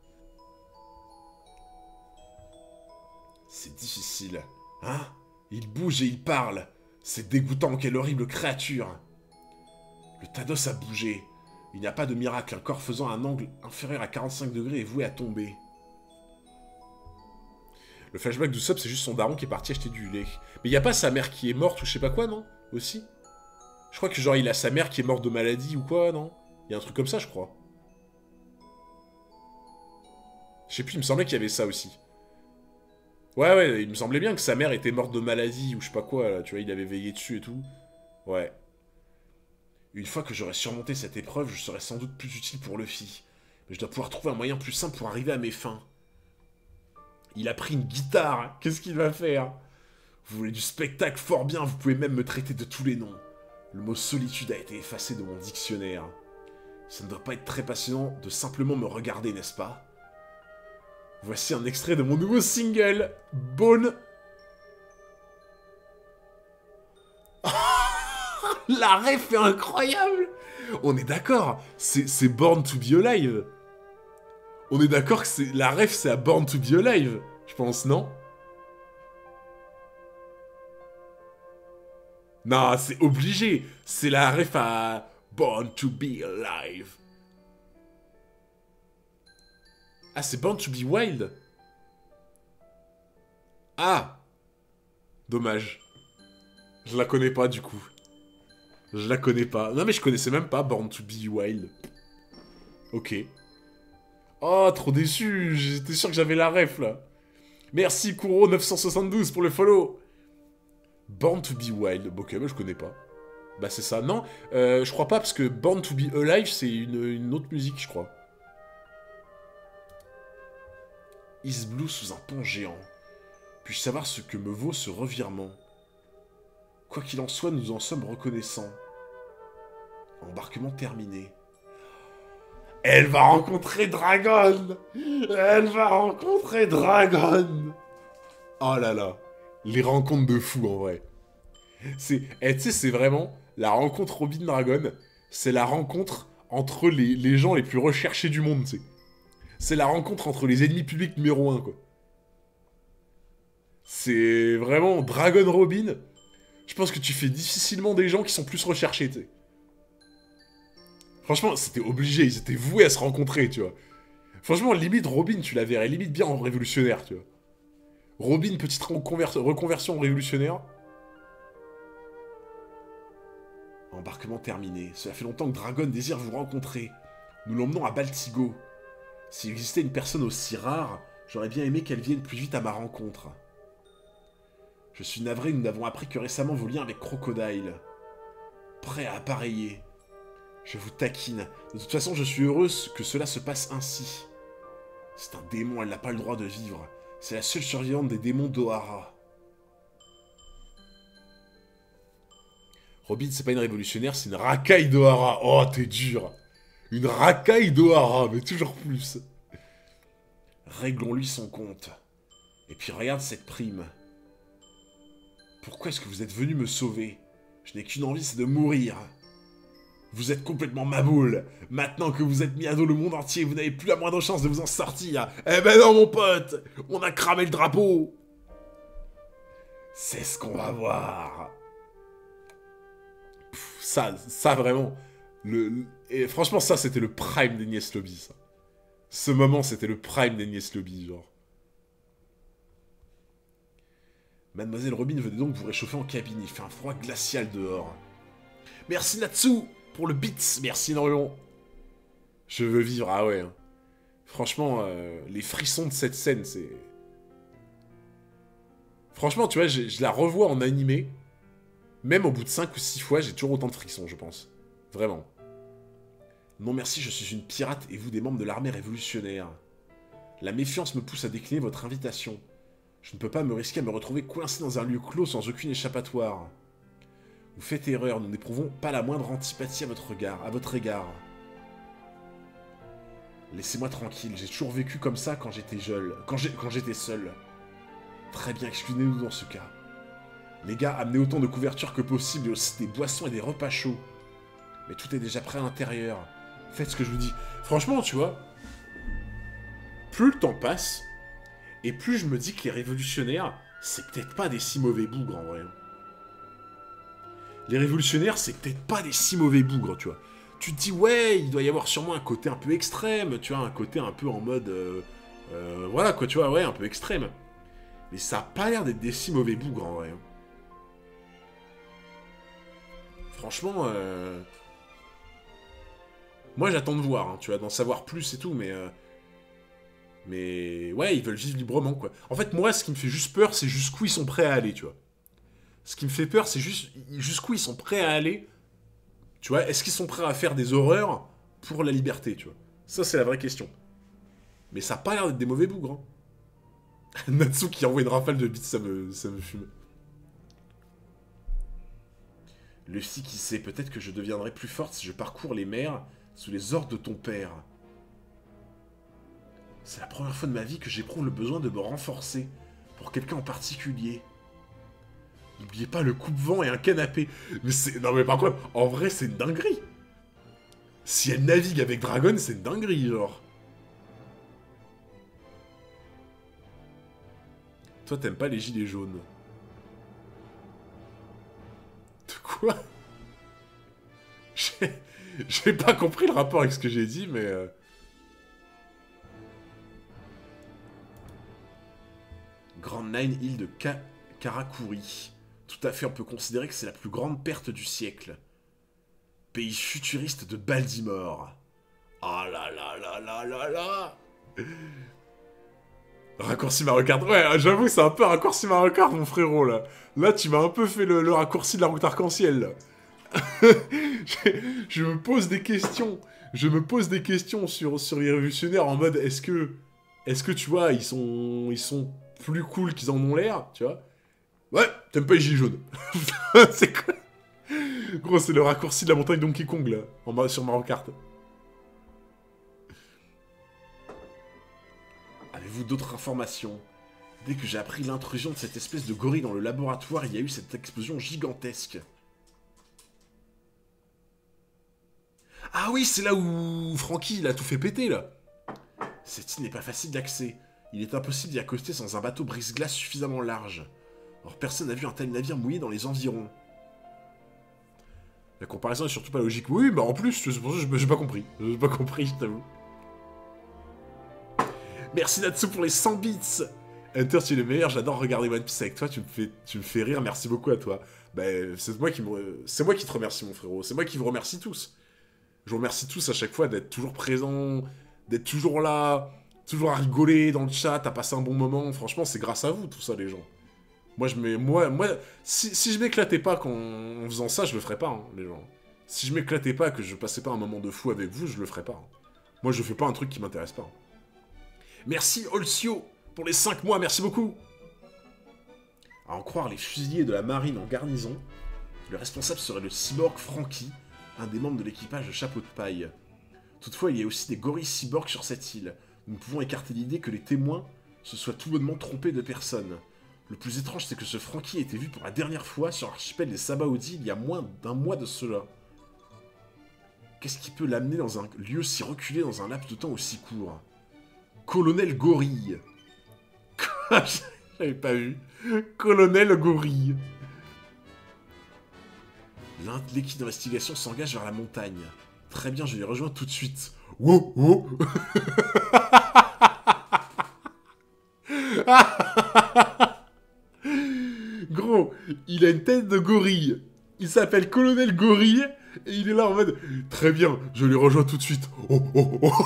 C'est difficile. Hein? Il bouge et il parle. C'est dégoûtant, quelle horrible créature. Le Tados a bougé. Il n'y a pas de miracle, un corps faisant un angle inférieur à quarante-cinq degrés est voué à tomber. Le flashback d'Usopp, c'est juste son daron qui est parti acheter du lait. Mais il n'y a pas sa mère qui est morte ou je sais pas quoi, non? Aussi? Je crois que genre il a sa mère qui est morte de maladie ou quoi, non? Il y a un truc comme ça, je crois. Je sais plus, il me semblait qu'il y avait ça aussi. Ouais, ouais, il me semblait bien que sa mère était morte de maladie ou je sais pas quoi, là, tu vois, il avait veillé dessus et tout. Ouais. Une fois que j'aurai surmonté cette épreuve, je serai sans doute plus utile pour Luffy. Mais je dois pouvoir trouver un moyen plus simple pour arriver à mes fins. Il a pris une guitare, qu'est-ce qu'il va faire? Vous voulez du spectacle, fort bien, vous pouvez même me traiter de tous les noms. Le mot solitude a été effacé de mon dictionnaire. Ça ne doit pas être très passionnant de simplement me regarder, n'est-ce pas? Voici un extrait de mon nouveau single, Bone. La ref est incroyable. On est d'accord, c'est Born to be Alive. On est d'accord que c'est la ref, c'est à Born to be Alive, je pense, non? Non, c'est obligé. C'est la ref à Born to be Alive. Ah, c'est Born to be Wild. Ah. Dommage. Je la connais pas, du coup. Je la connais pas. Non, mais je connaissais même pas Born to be Wild. Ok. Oh, trop déçu. J'étais sûr que j'avais la ref, là. Merci, Kuro neuf cent soixante-douze, pour le follow. Born to be Wild. Ok, mais je connais pas. Bah, c'est ça. Non, euh, je crois pas, parce que Born to be Alive, c'est une, une autre musique, je crois. Is Blue sous un pont géant. Puis-je savoir ce que me vaut ce revirement? Quoi qu'il en soit, nous en sommes reconnaissants. Embarquement terminé. Elle va rencontrer Dragon! Elle va rencontrer Dragon! Oh là là. Les rencontres de fous, en vrai. C'est, eh, tu sais, c'est vraiment la rencontre Robin Dragon. C'est la rencontre entre les, les gens les plus recherchés du monde, tu sais. C'est la rencontre entre les ennemis publics numéro un, quoi. C'est vraiment Dragon Robin. Je pense que tu fais difficilement des gens qui sont plus recherchés, tu sais. Franchement, c'était obligé, ils étaient voués à se rencontrer, tu vois. Franchement, limite, Robin, tu la verrais limite bien en révolutionnaire, tu vois. Robin, petite reconversion révolutionnaire. Embarquement terminé. Cela fait longtemps que Dragon désire vous rencontrer. Nous l'emmenons à Baltigo. S'il existait une personne aussi rare, j'aurais bien aimé qu'elle vienne plus vite à ma rencontre. Je suis navré, nous n'avons appris que récemment vos liens avec Crocodile. Prêt à appareiller. Je vous taquine. De toute façon, je suis heureuse que cela se passe ainsi. C'est un démon, elle n'a pas le droit de vivre. C'est la seule survivante des démons d'Ohara. Robin, c'est pas une révolutionnaire, c'est une racaille d'Ohara. Oh, t'es dur. Une racaille d'Ohara, mais toujours plus. Réglons-lui son compte. Et puis regarde cette prime. Pourquoi est-ce que vous êtes venu me sauver? Je n'ai qu'une envie, c'est de mourir. Vous êtes complètement maboule. Maintenant que vous êtes mis à dos le monde entier, vous n'avez plus la moindre chance de vous en sortir. Eh ben non, mon pote, on a cramé le drapeau. C'est ce qu'on va voir. Pff, ça, ça vraiment. Le, le et franchement, ça, c'était le prime d'Enies Lobby, ça. Ce moment, c'était le prime d'Enies Lobby, genre. Mademoiselle Robin venait donc vous réchauffer en cabine. Il fait un froid glacial dehors. Merci Natsu pour le beats. Merci énormément. Je veux vivre. Ah ouais. Hein. Franchement, euh, les frissons de cette scène, c'est... Franchement, tu vois, je la revois en animé. Même au bout de cinq ou six fois, j'ai toujours autant de frissons, je pense. Vraiment. Non merci, je suis une pirate et vous des membres de l'armée révolutionnaire. La méfiance me pousse à décliner votre invitation. Je ne peux pas me risquer à me retrouver coincé dans un lieu clos sans aucune échappatoire. Vous faites erreur, nous n'éprouvons pas la moindre antipathie à votre regard, à votre égard. Laissez-moi tranquille, j'ai toujours vécu comme ça quand j'étais jeune, quand j'étais seul. Très bien, excusez-nous dans ce cas. Les gars, amenez autant de couvertures que possible et aussi des boissons et des repas chauds. Mais tout est déjà prêt à l'intérieur. Faites ce que je vous dis. Franchement, tu vois, plus le temps passe, et plus je me dis que les révolutionnaires, c'est peut-être pas des si mauvais bougres, en vrai. Les révolutionnaires, c'est peut-être pas des si mauvais bougres, tu vois. Tu te dis, ouais, il doit y avoir sûrement un côté un peu extrême, tu vois, un côté un peu en mode... Euh, euh, voilà, quoi, tu vois, ouais, un peu extrême. Mais ça a pas l'air d'être des si mauvais bougres, en vrai. Franchement, euh... moi j'attends de voir, hein, tu vois, d'en savoir plus et tout, mais... Euh... Mais... Ouais, ils veulent vivre librement, quoi. En fait, moi, ce qui me fait juste peur, c'est jusqu'où ils sont prêts à aller, tu vois. Ce qui me fait peur, c'est juste jusqu'où ils sont prêts à aller. Tu vois, est-ce qu'ils sont prêts à faire des horreurs pour la liberté, tu vois. Ça, c'est la vraie question. Mais ça a pas l'air d'être des mauvais bougres, hein. Natsu qui envoie une rafale de bits, ça me, ça me fume. Lucie qui sait, peut-être que je deviendrai plus forte si je parcours les mers sous les ordres de ton père. C'est la première fois de ma vie que j'éprouve le besoin de me renforcer pour quelqu'un en particulier. N'oubliez pas le coupe-vent et un canapé. Mais c'est... Non mais par contre, en vrai, c'est une dinguerie. Si elle navigue avec Dragon, c'est une dinguerie, genre. Toi, t'aimes pas les gilets jaunes. De quoi? J'ai... J'ai pas compris le rapport avec ce que j'ai dit, mais... Euh... Grande Nine, île de Ka... Karakuri. Tout à fait, on peut considérer que c'est la plus grande perte du siècle. Pays futuriste de Baltimore. Ah oh là là là là là là. Raccourci Mario Kart. Ouais, j'avoue, c'est un peu un raccourci Mario Kart, mon frérot, là. Là, tu m'as un peu fait le, le raccourci de la route arc-en-ciel, là. je, je me pose des questions. Je me pose des questions sur, sur les révolutionnaires en mode, est-ce que... Est-ce que, tu vois, ils sont... Ils sont plus cool qu'ils en ont l'air, tu vois. Ouais, t'aimes pas les gilets jaunes. C'est quoi? Gros, c'est le raccourci de la montagne Donkey Kong, là, en, sur Mario Kart. Avez-vous d'autres informations? Dès que j'ai appris l'intrusion de cette espèce de gorille dans le laboratoire, il y a eu cette explosion gigantesque. Ah oui, c'est là où Frankie, il a tout fait péter, là. Cette île n'est pas facile d'accès. Il est impossible d'y accoster sans un bateau brise-glace suffisamment large. Or, personne n'a vu un tel navire mouillé dans les environs. La comparaison est surtout pas logique. Oui, bah en plus, c'est pour ça que j'ai pas compris. J'ai pas compris, je t'avoue. Merci Natsu pour les cent bits. Hunter, tu es le meilleur, j'adore regarder One Piece avec toi, tu me fais, tu me fais rire, merci beaucoup à toi. Bah, c'est moi qui me, c'est moi qui te remercie, mon frérot. C'est moi qui vous remercie tous. Je vous remercie tous à chaque fois d'être toujours présents, d'être toujours là, toujours à rigoler dans le chat, à passer un bon moment. Franchement, c'est grâce à vous, tout ça, les gens. Moi, je mets, moi, moi, si, si je m'éclatais pas quand, en faisant ça, je le ferais pas, hein, les gens. Si je m'éclatais pas, que je passais pas un moment de fou avec vous, je le ferais pas. Hein. Moi, je fais pas un truc qui m'intéresse pas. Merci Olsio pour les cinq mois, merci beaucoup. À en croire les fusiliers de la marine en garnison, le responsable serait le cyborg Frankie, un des membres de l'équipage de Chapeau de Paille. Toutefois, il y a aussi des gorilles cyborgs sur cette île. Nous ne pouvons écarter l'idée que les témoins se soient tout bonnement trompés de personne. Le plus étrange, c'est que ce Frankie a été vu pour la dernière fois sur l'archipel des Sabaody il y a moins d'un mois de cela. Qu'est-ce qui peut l'amener dans un lieu si reculé dans un laps de temps aussi court? Colonel Gorille. J'avais pas vu. Colonel Gorille. L'équipe d'investigation s'engage vers la montagne. Très bien, je les rejoins tout de suite. Wow, wow. Gros, il a une tête de gorille. Il s'appelle Colonel Gorille. Et il est là en mode... Très bien, je les rejoins tout de suite. Oh, oh, oh.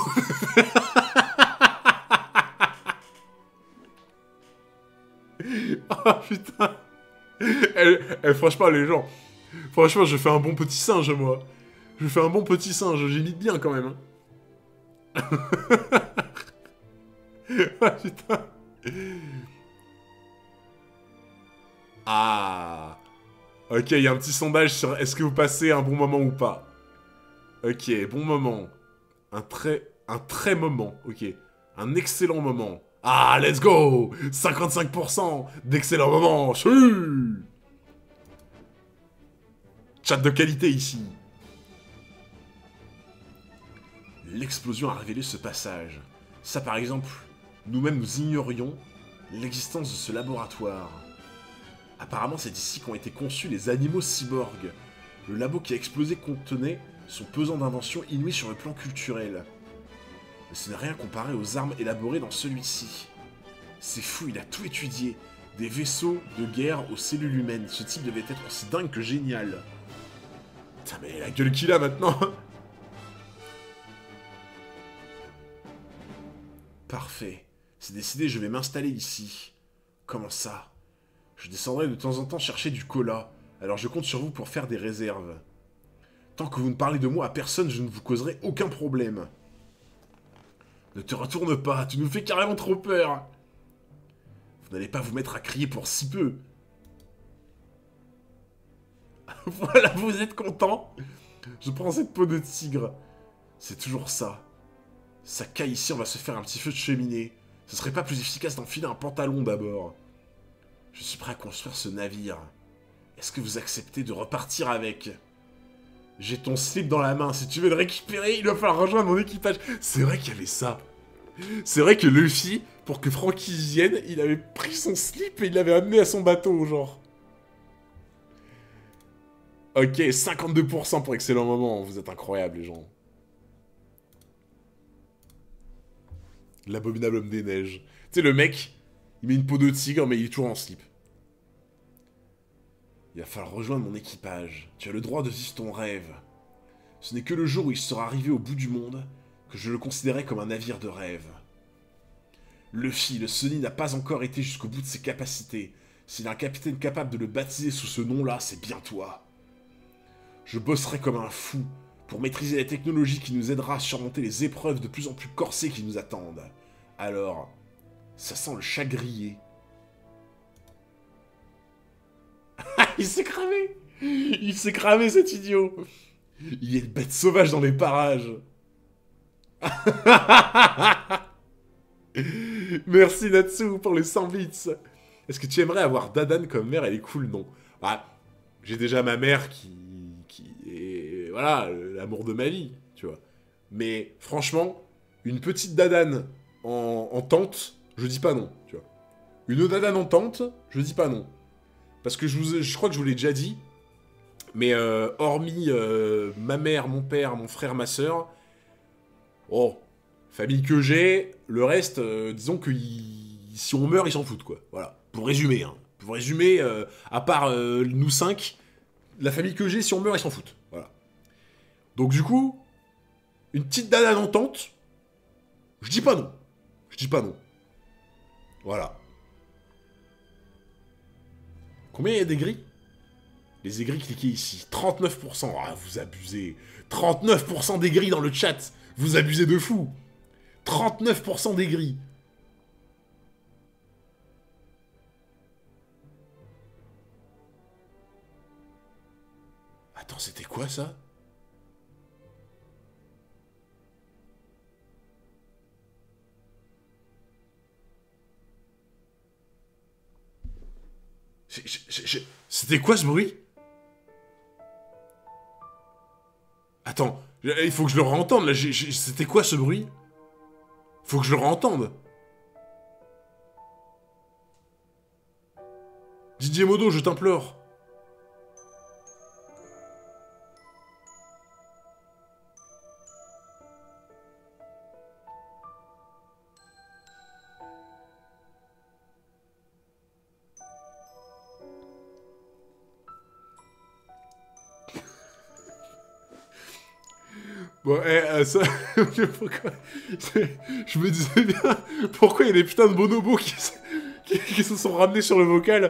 Ah oh, putain. Elle, elle, franchement, les gens... Franchement, je fais un bon petit singe, moi. Je fais un bon petit singe, j'imite bien, quand même. Hein. Ah, putain. Ah. Ok, il y a un petit sondage sur est-ce que vous passez un bon moment ou pas. Ok, bon moment. Un très... Un très moment, ok. Un excellent moment. Ah, let's go! cinquante-cinq pour cent d'excellents moments. Chut. Chat de qualité ici. L'explosion a révélé ce passage. Ça, par exemple, nous-mêmes nous ignorions l'existence de ce laboratoire. Apparemment, c'est ici qu'ont été conçus les animaux cyborgs. Le labo qui a explosé contenait son pesant d'inventions inouïes sur le plan culturel. Mais ce n'est rien comparé aux armes élaborées dans celui-ci. C'est fou, il a tout étudié. Des vaisseaux de guerre aux cellules humaines. Ce type devait être aussi dingue que génial. Putain, mais la gueule qu'il a maintenant. Parfait. C'est décidé, je vais m'installer ici. Comment ça? Je descendrai de temps en temps chercher du cola, alors je compte sur vous pour faire des réserves. Tant que vous ne parlez de moi à personne, je ne vous causerai aucun problème. Ne te retourne pas, tu nous fais carrément trop peur. Vous n'allez pas vous mettre à crier pour si peu. Voilà, vous êtes content? Je prends cette peau de tigre. C'est toujours ça. Ça caille ici, on va se faire un petit feu de cheminée. Ce serait pas plus efficace d'enfiler un pantalon d'abord? Je suis prêt à construire ce navire. Est-ce que vous acceptez de repartir avec? J'ai ton slip dans la main, si tu veux le récupérer, il va falloir rejoindre mon équipage. C'est vrai qu'il y avait ça. C'est vrai que Luffy, pour que Franky vienne, il avait pris son slip et il l'avait amené à son bateau, genre. Ok, cinquante-deux pour cent pour excellent moment, vous êtes incroyables les gens. L'abominable homme des neiges. Tu sais, le mec, il met une peau de tigre, mais il est toujours en slip. Il va falloir rejoindre mon équipage. Tu as le droit de vivre ton rêve. Ce n'est que le jour où il sera arrivé au bout du monde que je le considérais comme un navire de rêve. Luffy, le Sunny n'a pas encore été jusqu'au bout de ses capacités. S'il y a un capitaine capable de le baptiser sous ce nom-là, c'est bien toi. Je bosserai comme un fou pour maîtriser la technologie qui nous aidera à surmonter les épreuves de plus en plus corsées qui nous attendent. Alors, ça sent le chat grillé. Il s'est cramé! Il s'est cramé cet idiot! Il y a une bête sauvage dans les parages! Merci Natsu pour les cent bits! Est-ce que tu aimerais avoir Dadan comme mère? Elle est cool, non? Bah, j'ai déjà ma mère qui... qui est... voilà, l'amour de ma vie, tu vois. Mais, franchement, une petite Dadan en, en tente, je dis pas non, tu vois. Une Dadan en tente, je dis pas non. Parce que je, vous, je crois que je vous l'ai déjà dit, mais euh, hormis euh, ma mère, mon père, mon frère, ma soeur, oh, famille que j'ai, le reste, euh, disons que y, si on meurt, ils s'en foutent, quoi. Voilà, pour résumer, hein. Pour résumer, euh, à part euh, nous cinq, la famille que j'ai, si on meurt, ils s'en foutent. Voilà. Donc du coup, une petite dada en tente, je dis pas non. Je dis pas non. Voilà. Combien il y a d'aigris? Les aigris, cliquez ici. trente-neuf pour cent. Ah, vous abusez. trente-neuf pour cent d'aigris dans le chat. Vous abusez de fou. trente-neuf pour cent d'aigris. Attends, c'était quoi ça? C'était quoi ce bruit? Attends, il faut que je le réentende là. C'était quoi ce bruit? Faut que je le réentende. Didier Modo, je t'implore. Bon, eh, euh, ça... pourquoi... Je me disais bien, pourquoi il y a des putains de bonobos qui, se... qui... qui se sont ramenés sur le vocal.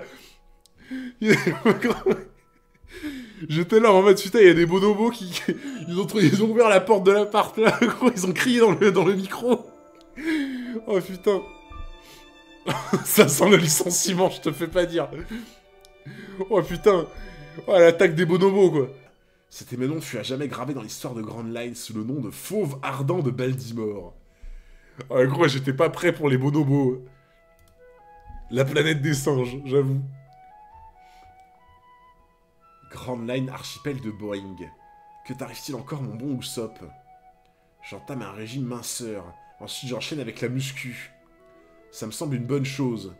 J'étais là en mode, putain, il y a des bonobos qui... Ils ont, ils ont ouvert la porte de l'appart, là, ils ont crié dans le, dans le micro. Oh, putain. Ça sent le licenciement, je te fais pas dire. Oh, putain. Oh, l'attaque des bonobos, quoi. Cet événement fut à jamais gravé dans l'histoire de Grand Line sous le nom de Fauve Ardent de Baltimore. Oh, gros, j'étais pas prêt pour les bonobos. La planète des singes, j'avoue. Grand Line archipel de Boeing. Que t'arrive-t-il encore, mon bon Usopp? J'entame un régime minceur. Ensuite, j'enchaîne avec la muscu. Ça me semble une bonne chose.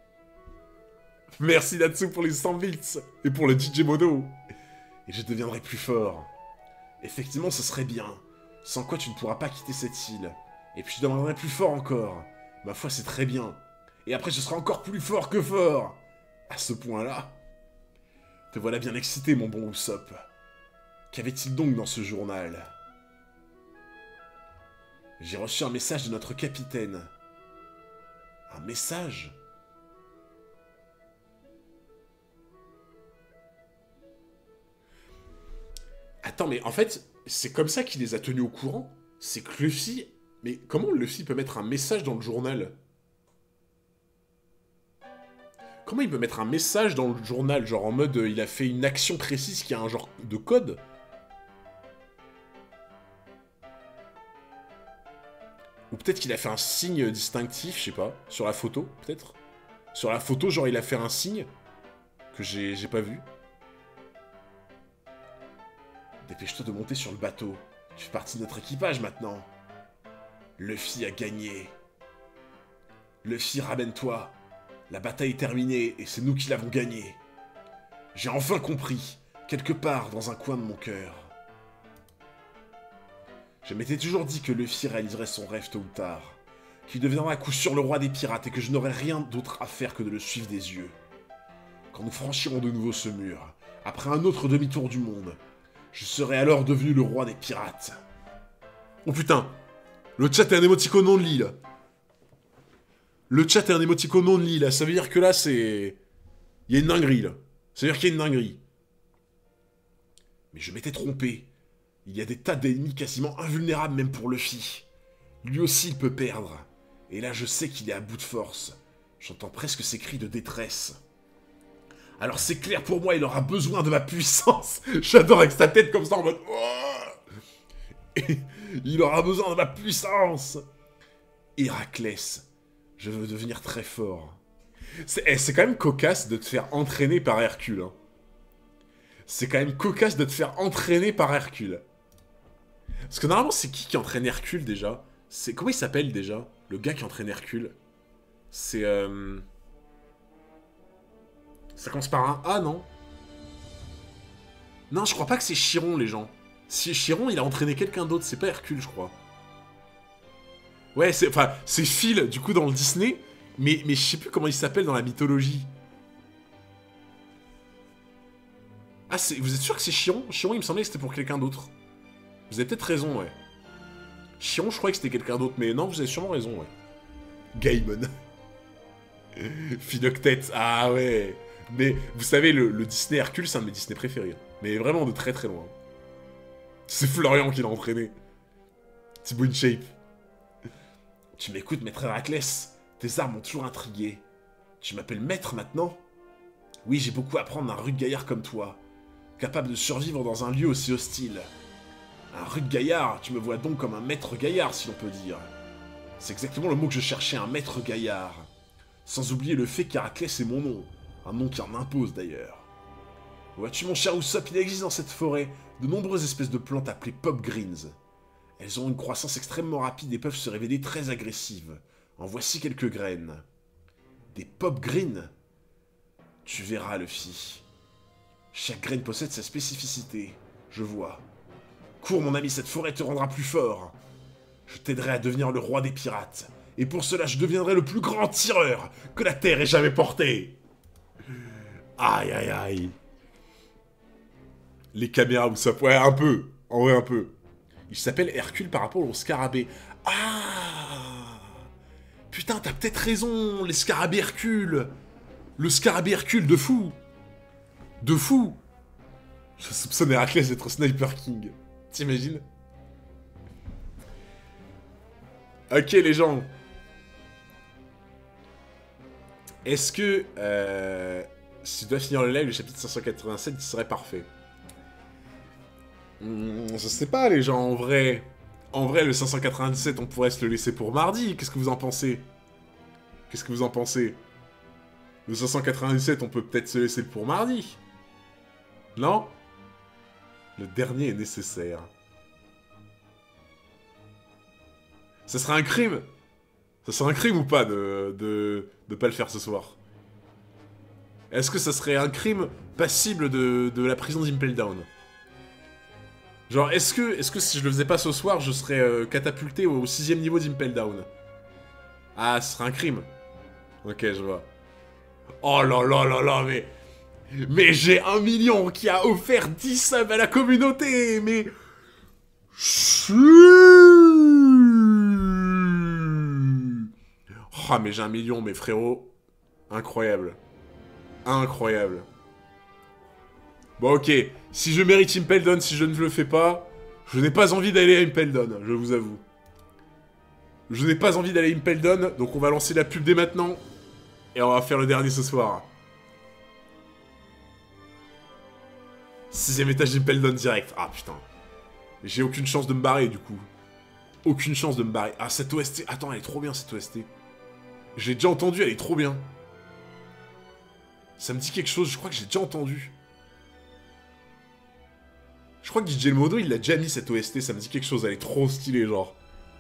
Merci Natsu pour les cent bits. Et pour le D J Modo. Et je deviendrai plus fort. Effectivement, ce serait bien. Sans quoi tu ne pourras pas quitter cette île. Et puis je deviendrai plus fort encore. Ma foi, c'est très bien. Et après, je serai encore plus fort que fort. À ce point-là. Te voilà bien excité, mon bon Usopp. Qu'avait-il donc dans ce journal? J'ai reçu un message de notre capitaine. Un message? Attends, mais en fait, c'est comme ça qu'il les a tenus au courant? C'est que Luffy... Mais comment Luffy peut mettre un message dans le journal? Comment il peut mettre un message dans le journal? Genre en mode, euh, il a fait une action précise qui a un genre de code? Ou peut-être qu'il a fait un signe distinctif, je sais pas. Sur la photo, peut-être? Sur la photo, genre il a fait un signe que j'ai j'ai pas vu. Dépêche-toi de monter sur le bateau. Tu fais partie de notre équipage maintenant. Luffy a gagné. Luffy, ramène-toi. La bataille est terminée et c'est nous qui l'avons gagnée. J'ai enfin compris, quelque part dans un coin de mon cœur. Je m'étais toujours dit que Luffy réaliserait son rêve tôt ou tard, qu'il deviendra à coup sûr le roi des pirates et que je n'aurais rien d'autre à faire que de le suivre des yeux. Quand nous franchirons de nouveau ce mur, après un autre demi-tour du monde, je serai alors devenu le roi des pirates. Oh putain, le chat est un émoticône only là. Le chat est un émoticône only là, ça veut dire que là c'est... Il y a une dinguerie là. Ça veut dire qu'il y a une dinguerie. Mais je m'étais trompé. Il y a des tas d'ennemis quasiment invulnérables même pour Luffy. Lui aussi il peut perdre. Et là je sais qu'il est à bout de force. J'entends presque ses cris de détresse. Alors c'est clair pour moi, il aura besoin de ma puissance. J'adore avec sa tête comme ça en mode... Et il aura besoin de ma puissance. Héraclès, je veux devenir très fort. C'est eh, quand même cocasse de te faire entraîner par Hercule. Hein. C'est quand même cocasse de te faire entraîner par Hercule. Parce que normalement, c'est qui qui entraîne Hercule déjà? C'est comment il s'appelle déjà? Le gars qui entraîne Hercule. C'est... Euh... Ça commence par un A, non? Non, je crois pas que c'est Chiron, les gens. Si Chiron, il a entraîné quelqu'un d'autre, c'est pas Hercule, je crois. Ouais, c'est... Enfin, c'est Phil, du coup, dans le Disney, mais, mais je sais plus comment il s'appelle dans la mythologie. Ah, vous êtes sûr que c'est Chiron? Chiron, il me semblait que c'était pour quelqu'un d'autre. Vous avez peut-être raison, ouais. Chiron, je croyais que c'était quelqu'un d'autre, mais non, vous avez sûrement raison, ouais. Gaimon. Philoctète, ah ouais. Mais, vous savez, le, le Disney Hercule, c'est un de mes Disney préférés. Mais vraiment de très très loin. C'est Florian qui l'a entraîné. Thibaut InShape. Tu m'écoutes, maître Héraclès. Tes armes m'ont toujours intrigué. Tu m'appelles maître maintenant? Oui, j'ai beaucoup à apprendre d'un rude gaillard comme toi. Capable de survivre dans un lieu aussi hostile. Un rude gaillard, tu me vois donc comme un maître gaillard, si l'on peut dire. C'est exactement le mot que je cherchais, un maître gaillard. Sans oublier le fait qu'Héraclès est mon nom. Un nom qui en impose d'ailleurs. Vois-tu mon cher Usopp, il existe dans cette forêt de nombreuses espèces de plantes appelées pop greens. Elles ont une croissance extrêmement rapide et peuvent se révéler très agressives. En voici quelques graines. Des pop greens? Tu verras, Luffy. Chaque graine possède sa spécificité. Je vois. Cours, mon ami, cette forêt te rendra plus fort. Je t'aiderai à devenir le roi des pirates. Et pour cela, je deviendrai le plus grand tireur que la Terre ait jamais porté. Aïe, aïe, aïe. Les caméras, vous savez... Ouais, un peu. En vrai, un peu. Il s'appelle Hercule par rapport au scarabée. Ah! Putain, t'as peut-être raison, les scarabées Hercule. Le scarabée Hercule, de fou. De fou. Je soupçonne Héraclès d'être Sniper King. T'imagines? Ok, les gens. Est-ce que... Euh, si tu dois finir le live, le chapitre cinq cent quatre-vingt-sept, il serait parfait. Hmm, je sais pas, les gens, en vrai. En vrai, le cinq cent quatre-vingt-dix-sept, on pourrait se le laisser pour mardi. Qu'est-ce que vous en pensez? Qu'est-ce que vous en pensez? Le cinq cent quatre-vingt-dix-sept, on peut peut-être se laisser pour mardi. Non? Le dernier est nécessaire. Ça serait un crime? Ça serait un crime ou pas de, de, de pas le faire ce soir? Est-ce que ça serait un crime passible de, de la prison d'Impel Down? Genre, est-ce que, est-ce que si je le faisais pas ce soir, je serais euh, catapulté au sixième niveau d'Impel Down? Ah, ce serait un crime. Ok, je vois. Oh là là là là, mais... Mais j'ai un million qui a offert dix subs à la communauté, mais... Oh, mais j'ai un million, mes frérots. Incroyable. Incroyable. Bon, ok. Si je mérite Impel si je ne le fais pas, je n'ai pas envie d'aller à Impel je vous avoue. Je n'ai pas envie d'aller à Impel donc on va lancer la pub dès maintenant. Et on va faire le dernier ce soir. Sixième étage d'Impel direct. Ah, putain. J'ai aucune chance de me barrer, du coup. Aucune chance de me barrer. Ah, cette O S T... Attends, elle est trop bien, cette O S T. Je l'ai déjà entendue, elle est trop bien. Ça me dit quelque chose, je crois que j'ai déjà entendu. Je crois que D J Modo, il l'a déjà mis, cette O S T, ça me dit quelque chose, elle est trop stylée, genre.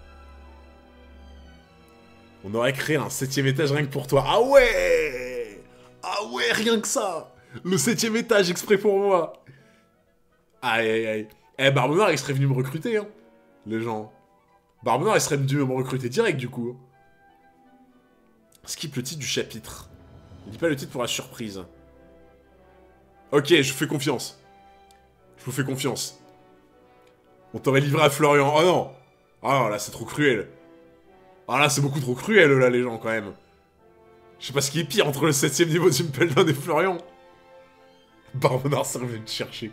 On aurait créé un septième étage rien que pour toi. Ah ouais! Ah ouais, rien que ça! Le septième étage exprès pour moi. Aïe, aïe, aïe. Eh, Barbe Noire, il serait venu me recruter, hein. Les gens. Barbe Noire, il serait venu me recruter direct, du coup. Skip le titre du chapitre. Il dit pas le titre pour la surprise. Ok, je vous fais confiance. Je vous fais confiance. On t'aurait livré à Florian. Oh non! Oh non, là, c'est trop cruel. Ah là, c'est beaucoup trop cruel, là, les gens, quand même. Je sais pas ce qui est pire entre le septième niveau d'Impel et Florian. Barbe Noire, ça revient te chercher.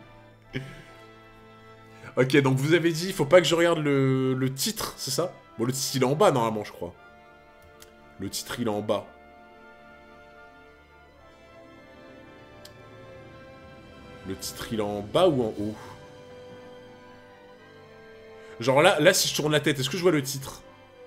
Ok, donc vous avez dit, il faut pas que je regarde le, le titre, c'est ça? Bon, le titre, il est en bas, normalement, je crois. Le titre, il est en bas. Le titre, il est en bas ou en haut? Genre là, là, si je tourne la tête, est-ce que je vois le titre?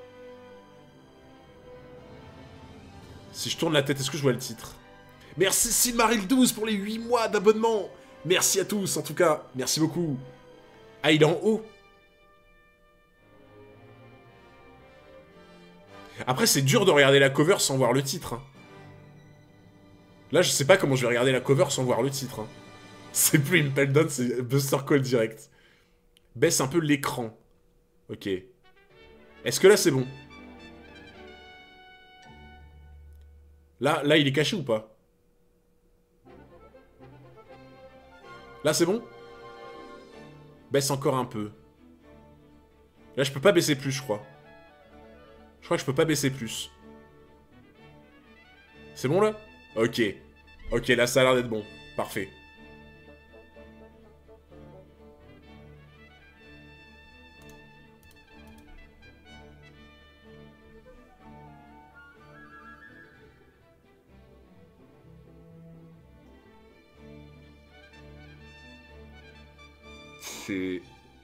Si je tourne la tête, est-ce que je vois le titre? Merci Silmaril douze pour les huit mois d'abonnement. Merci à tous, en tout cas. Merci beaucoup. Ah, il est en haut. Après, c'est dur de regarder la cover sans voir le titre. Hein. Là, je sais pas comment je vais regarder la cover sans voir le titre. Hein. C'est plus Impel Down, c'est Buster Call direct. Baisse un peu l'écran. Ok. Est-ce que là, c'est bon? Là, là, il est caché ou pas? Là, c'est bon? Baisse encore un peu. Là, je peux pas baisser plus, je crois. Je crois que je peux pas baisser plus. C'est bon, là? Ok. Ok, là, ça a l'air d'être bon. Parfait. C'est...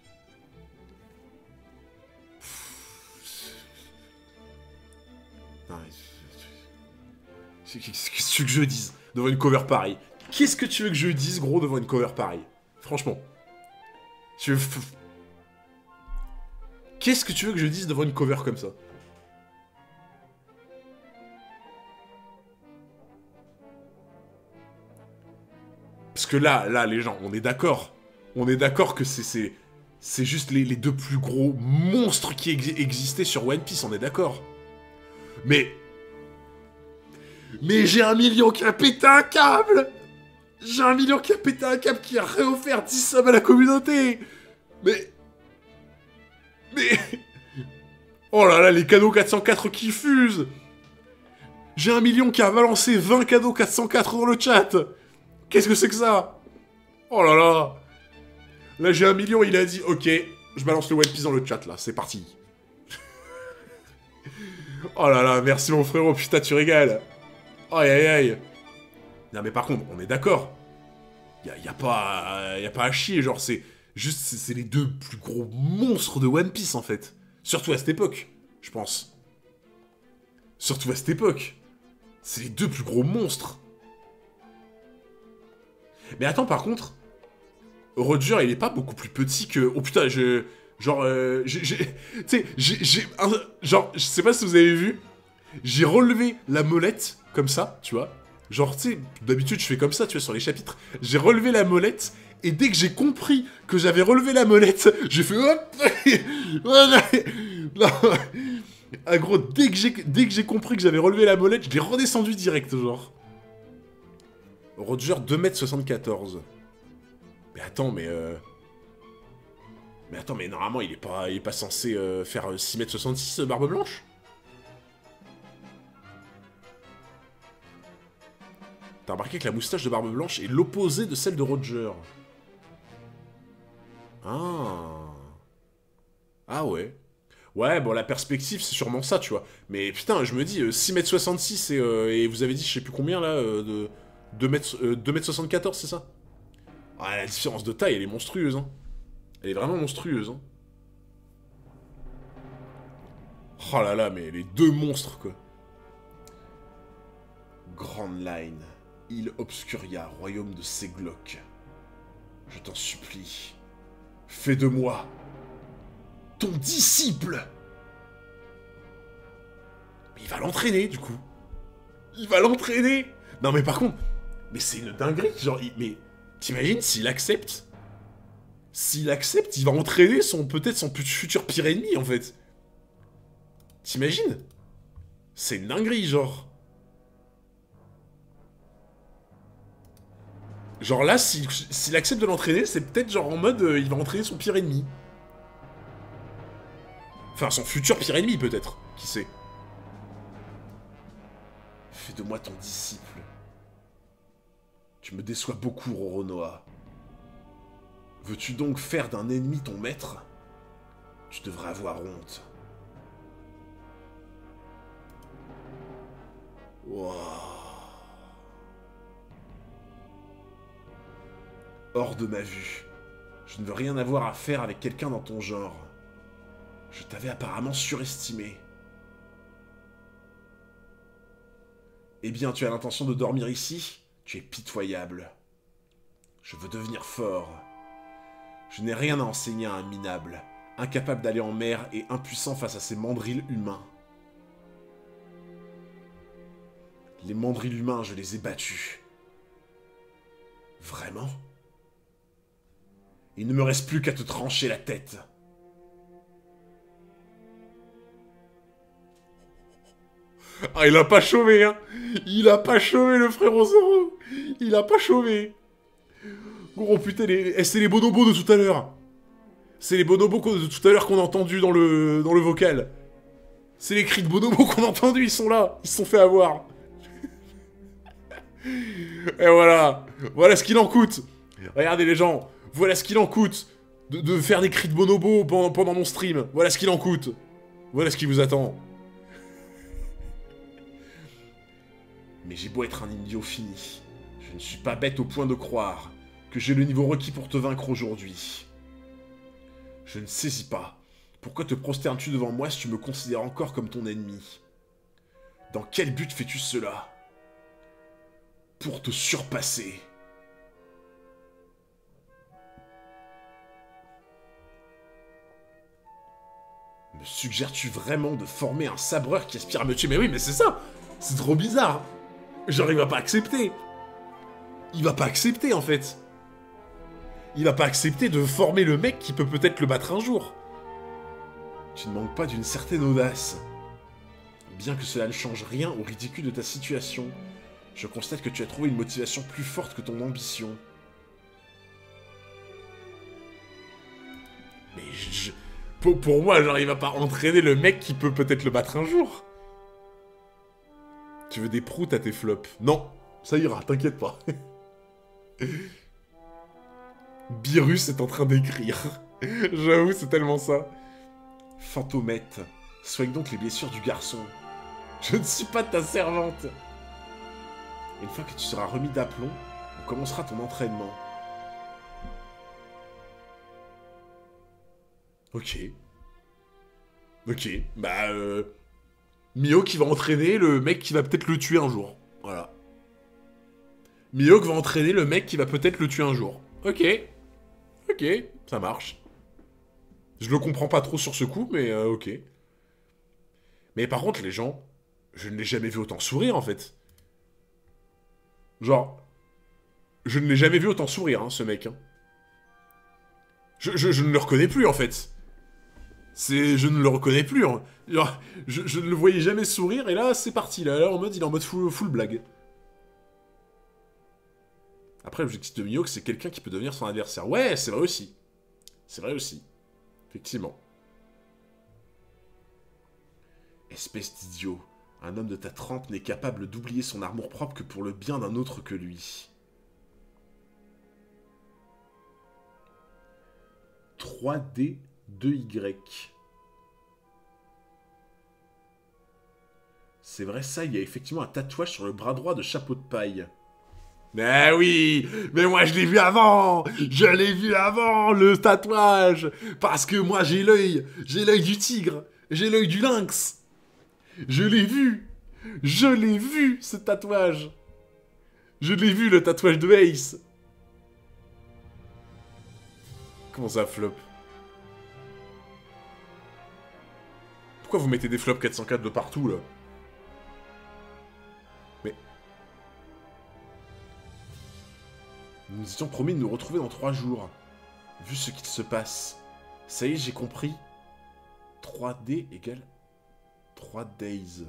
Qu'est-ce que tu veux que je dise devant une cover pareille? Qu'est-ce que tu veux que je dise, gros, devant une cover pareille? Franchement. Tu veux... Qu'est-ce que tu veux que je dise devant une cover comme ça? Parce que là, là, les gens, on est d'accord. On est d'accord que c'est... C'est juste les, les deux plus gros monstres qui ex existaient sur One Piece, on est d'accord. Mais... Mais j'ai un million qui a pété un câble! J'ai un million qui a pété un câble qui a réoffert dix subs à la communauté! Mais... Mais... Oh là là, les cadeaux quatre cent quatre qui fusent! J'ai un million qui a balancé vingt cadeaux quatre cent quatre dans le chat! Qu'est-ce que c'est que ça? Oh là là! Là, j'ai un million, il a dit, ok, je balance le One Piece dans le chat, là, c'est parti. Oh là là, merci mon frérot, putain, tu régales. Aïe aïe aïe. Non mais par contre, on est d'accord. Y'a y a pas, y a pas à chier, genre c'est juste, c'est les deux plus gros monstres de One Piece en fait. Surtout à cette époque, je pense. Surtout à cette époque. C'est les deux plus gros monstres. Mais attends, par contre, Roger, il est pas beaucoup plus petit que... Oh putain, je... Genre, euh, j'ai... Tu sais, j'ai... Genre, je sais pas si vous avez vu, j'ai relevé la molette, comme ça, tu vois. Genre, tu sais, d'habitude, je fais comme ça, tu vois, sur les chapitres. J'ai relevé la molette, et dès que j'ai compris que j'avais relevé la molette, j'ai fait... Non. Ah gros, dès que j'ai dès que j'ai compris que j'avais relevé la molette, je l'ai redescendu direct, genre. Roger, deux mètres soixante-quatorze. Mais attends, mais... Euh... Mais attends, mais normalement, il est pas, il est pas censé euh, faire six mètres soixante-six, euh, Barbe Blanche? T'as remarqué que la moustache de Barbe Blanche est l'opposé de celle de Roger. Ah... Ah ouais. Ouais, bon, la perspective, c'est sûrement ça, tu vois. Mais putain, je me dis, euh, six mètres soixante-six et, euh, et vous avez dit, je sais plus combien, là, euh, de deux mètres, euh, deux mètres soixante-quatorze, c'est ça? Ah, la différence de taille, elle est monstrueuse, hein. Elle est vraiment monstrueuse, hein. Oh là là, mais les deux monstres, quoi. Grand Line, île Obscuria, royaume de Ségloc. Je t'en supplie, fais de moi ton disciple. Mais il va l'entraîner, du coup. Il va l'entraîner. Non, mais par contre, mais c'est une dinguerie, genre, il, mais t'imagines s'il accepte? S'il accepte, il va entraîner son, peut-être son futur pire ennemi, en fait. T'imagines? C'est une dinguerie, genre. Genre là, s'il si, s'il accepte de l'entraîner, c'est peut-être genre en mode, euh, il va entraîner son pire ennemi. Enfin, son futur pire ennemi, peut-être. Qui sait? Fais de moi ton disciple. Tu me déçois beaucoup, Roronoa. Veux-tu donc faire d'un ennemi ton maître? Tu devrais avoir honte. Wow. Hors de ma vue. Je ne veux rien avoir à faire avec quelqu'un dans ton genre. Je t'avais apparemment surestimé. Eh bien, tu as l'intention de dormir ici? Tu es pitoyable. Je veux devenir fort. Je n'ai rien à enseigner à un minable, incapable d'aller en mer et impuissant face à ces mandrills humains. Les mandrills humains, je les ai battus. Vraiment? Il ne me reste plus qu'à te trancher la tête. Ah, il a pas chômé, hein. Il a pas chômé, le frérot Zoro. Il a pas chômé. Gros, putain, les... Eh, c'est les bonobos de tout à l'heure. C'est les bonobos de tout à l'heure qu'on a entendu dans le... dans le vocal. C'est les cris de bonobos qu'on a entendus, ils sont là. Ils se sont fait avoir. Et voilà. Voilà ce qu'il en coûte. Regardez les gens. Voilà ce qu'il en coûte de, de faire des cris de bonobos pendant, pendant mon stream. Voilà ce qu'il en coûte. Voilà ce qui vous attend. Mais j'ai beau être un idiot fini, je ne suis pas bête au point de croire que j'ai le niveau requis pour te vaincre aujourd'hui. Je ne saisis pas. Pourquoi te prosternes-tu devant moi si tu me considères encore comme ton ennemi? Dans quel but fais-tu cela? Pour te surpasser. Me suggères-tu vraiment de former un sabreur qui aspire à me tuer? Mais oui, mais c'est ça! C'est trop bizarre! Genre, il va pas accepter. Il va pas accepter, en fait. Il va pas accepter de former le mec qui peut peut-être le battre un jour. Tu ne manques pas d'une certaine audace. Bien que cela ne change rien au ridicule de ta situation, je constate que tu as trouvé une motivation plus forte que ton ambition. Mais je... Pour, pour moi, genre, il va pas entraîner le mec qui peut peut-être le battre un jour. Tu veux des proutes à tes flops? Non, ça ira, t'inquiète pas. Birus est en train d'écrire. J'avoue, c'est tellement ça. Fantomette, soigne donc les blessures du garçon. Je ne suis pas ta servante. Une fois que tu seras remis d'aplomb, on commencera ton entraînement. Ok. Ok, bah euh... Mihawk qui va entraîner le mec qui va peut-être le tuer un jour. Voilà. Mihawk va entraîner le mec qui va peut-être le tuer un jour. Ok. Ok, ça marche. Je le comprends pas trop sur ce coup, mais euh, ok. Mais par contre, les gens, je ne l'ai jamais vu autant sourire, en fait. Genre, je ne l'ai jamais vu autant sourire, hein, ce mec. Hein. Je, je, je ne le reconnais plus, en fait. C'est... Je ne le reconnais plus. Hein. Genre, je, je ne le voyais jamais sourire, et là, c'est parti. Là, là, en mode, il est en mode full, full blague. Après, l'objectif de Mihawk, c'est quelqu'un qui peut devenir son adversaire. Ouais, c'est vrai aussi. C'est vrai aussi. Effectivement. Espèce d'idiot. Un homme de ta trempe n'est capable d'oublier son amour-propre que pour le bien d'un autre que lui. trois D deux Y. C'est vrai, ça, il y a effectivement un tatouage sur le bras droit de Chapeau de Paille. Mais oui, mais moi je l'ai vu avant, je l'ai vu avant le tatouage, parce que moi j'ai l'œil, j'ai l'œil du tigre, j'ai l'œil du lynx. Je l'ai vu, je l'ai vu ce tatouage. Je l'ai vu le tatouage de Ace. Comment ça flop? Pourquoi vous mettez des flops quatre cent quatre de partout là? Mais... Nous nous étions promis de nous retrouver dans trois jours. Vu ce qu'il se passe. Ça y est, j'ai compris. trois D égale trois days.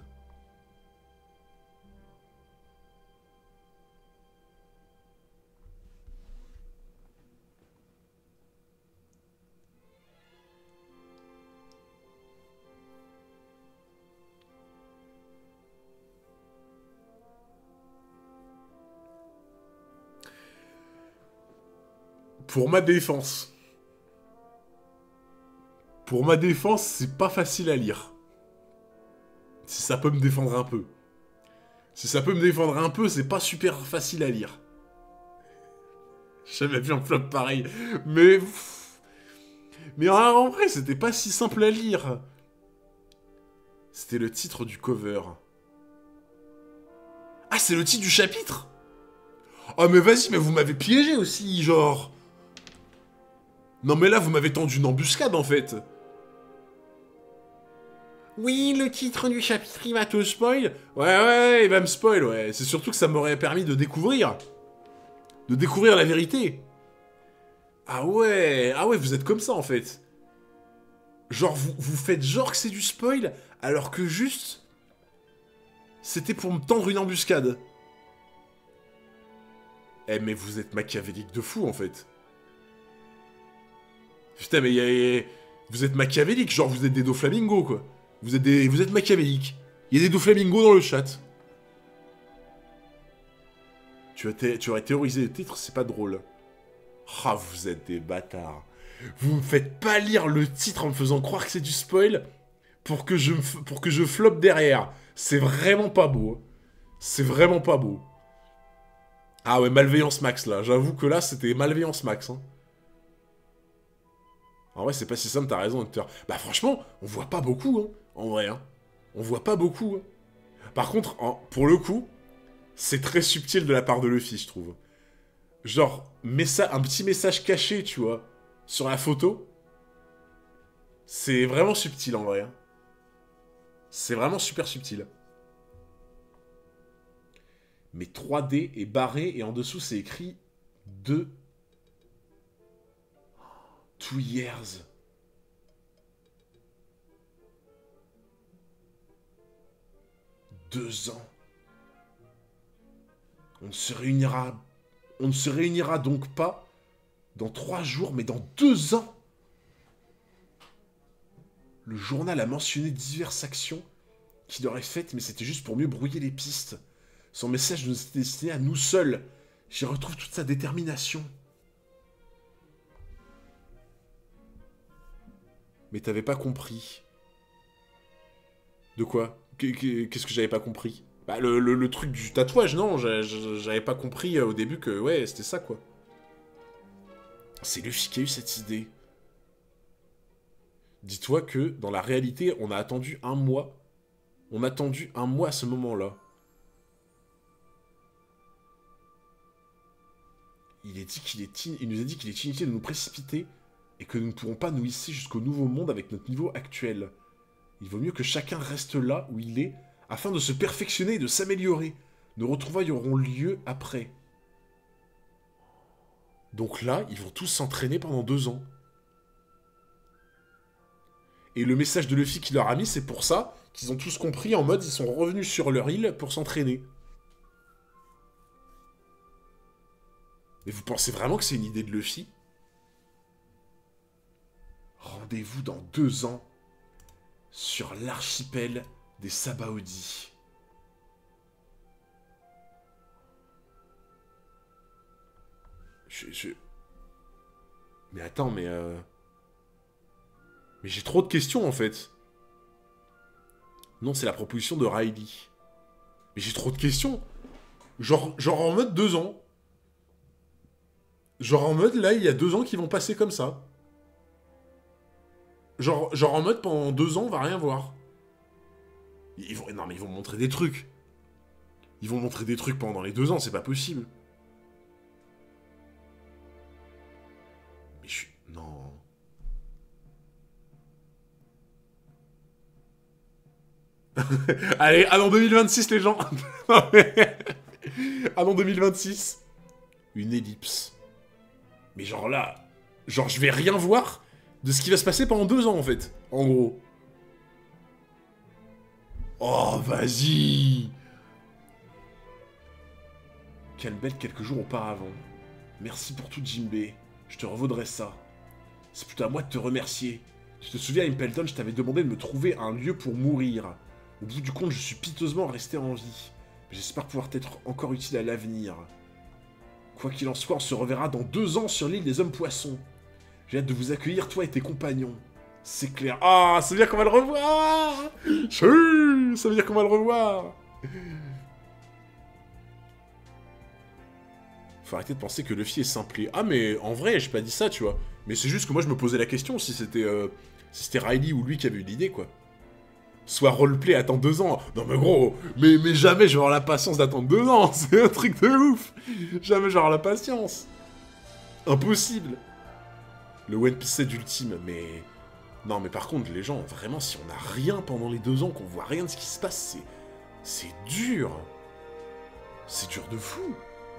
Pour ma défense. Pour ma défense, c'est pas facile à lire. Si ça peut me défendre un peu. Si ça peut me défendre un peu, c'est pas super facile à lire. J'ai jamais vu un flop pareil. Mais... Mais en vrai, c'était pas si simple à lire. C'était le titre du cover. Ah, c'est le titre du chapitre? Oh, mais vas-y, mais vous m'avez piégé aussi, genre... Non mais là, vous m'avez tendu une embuscade, en fait. Oui, le titre du chapitre, il va te spoil. Ouais, ouais, il va me spoil, ouais. C'est surtout que ça m'aurait permis de découvrir. De découvrir la vérité. Ah ouais, ah ouais, vous êtes comme ça, en fait. Genre, vous, vous faites genre que c'est du spoil, alors que juste... C'était pour me tendre une embuscade. Eh, mais vous êtes machiavélique de fou, en fait. Putain, mais y a, y a... vous êtes machiavélique, genre vous êtes des Doflamingo, quoi. Vous êtes des, vous êtes machiavélique. Il y a des Doflamingo dans le chat. Tu, as tu aurais théorisé le titre, c'est pas drôle. Ah, vous êtes des bâtards. Vous me faites pas lire le titre en me faisant croire que c'est du spoil pour que je, me, pour que je floppe derrière. C'est vraiment pas beau. C'est vraiment pas beau. Ah ouais, malveillance max, là. J'avoue que là, c'était malveillance max, hein. En vrai, c'est pas si simple, t'as raison, Hunter. Bah franchement, on voit pas beaucoup, hein, en vrai, hein. On voit pas beaucoup, hein. Par contre, en, pour le coup, c'est très subtil de la part de Luffy, je trouve. Genre, un petit message caché, tu vois, sur la photo. C'est vraiment subtil, en vrai, hein. C'est vraiment super subtil. Mais trois D est barré, et en dessous, c'est écrit deux... Two years. Deux ans. On ne se réunira... On ne se réunira donc pas dans trois jours, mais dans deux ans. Le journal a mentionné diverses actions qu'il aurait faites, mais c'était juste pour mieux brouiller les pistes. Son message nous était destiné à nous seuls. J'y retrouve toute sa détermination. Mais t'avais pas compris. De quoi? Qu'est-ce que j'avais pas compris? Bah, le, le, le truc du tatouage, non, j'avais pas compris au début que, ouais, c'était ça, quoi. C'est Luffy qui a eu cette idée. Dis-toi que, dans la réalité, on a attendu un mois. On a attendu un mois à ce moment-là. Il, est dit qu'il est in... Il nous a dit qu'il est inutile de nous précipiter et que nous ne pourrons pas nous hisser jusqu'au nouveau monde avec notre niveau actuel. Il vaut mieux que chacun reste là où il est, afin de se perfectionner et de s'améliorer. Nos retrouvailles auront lieu après. Donc là, ils vont tous s'entraîner pendant deux ans. Et le message de Luffy qu'il leur a mis, c'est pour ça qu'ils ont tous compris, en mode, ils sont revenus sur leur île pour s'entraîner. Et vous pensez vraiment que c'est une idée de Luffy? Rendez-vous dans deux ans sur l'archipel des Sabaody. Je, je... Mais attends, mais... Euh... Mais j'ai trop de questions, en fait. Non, c'est la proposition de Riley. Mais j'ai trop de questions. Genre, genre en mode deux ans. Genre en mode, là, il y a deux ans qui vont passer comme ça. Genre, genre en mode, pendant deux ans, on va rien voir. Ils vont... Non, mais ils vont montrer des trucs. Ils vont montrer des trucs pendant les deux ans, c'est pas possible. Mais je suis... Non... Allez, allons deux mille vingt-six, les gens. Allons deux mille vingt-six. Une ellipse. Mais genre là... Genre, je vais rien voir de ce qui va se passer pendant deux ans, en fait. En gros. Oh, vas-y. Quelle belle quelques jours auparavant. Merci pour tout, Jinbei. Je te revaudrai ça. C'est plutôt à moi de te remercier. Tu te souviens, Impelton, je t'avais demandé de me trouver un lieu pour mourir. Au bout du compte, je suis piteusement resté en vie. J'espère pouvoir t'être encore utile à l'avenir. Quoi qu'il en soit, on se reverra dans deux ans sur l'île des Hommes-Poissons. J'ai hâte de vous accueillir, toi et tes compagnons. C'est clair. Ah, ça veut dire qu'on va le revoir. Chut, ça veut dire qu'on va le revoir. Faut arrêter de penser que Luffy est simplé. Ah, mais en vrai, j'ai pas dit ça, tu vois. Mais c'est juste que moi, je me posais la question si c'était euh, si c'était Riley ou lui qui avait eu l'idée, quoi. Soit roleplay, attends deux ans. Non mais gros, mais, mais jamais je vais avoir la patience d'attendre deux ans. C'est un truc de ouf. Jamais je vais avoir la patience. Impossible. Le One Piece set ultime, mais... Non mais par contre, les gens, vraiment, si on n'a rien pendant les deux ans, qu'on voit rien de ce qui se passe, c'est... C'est dur. C'est dur de fou.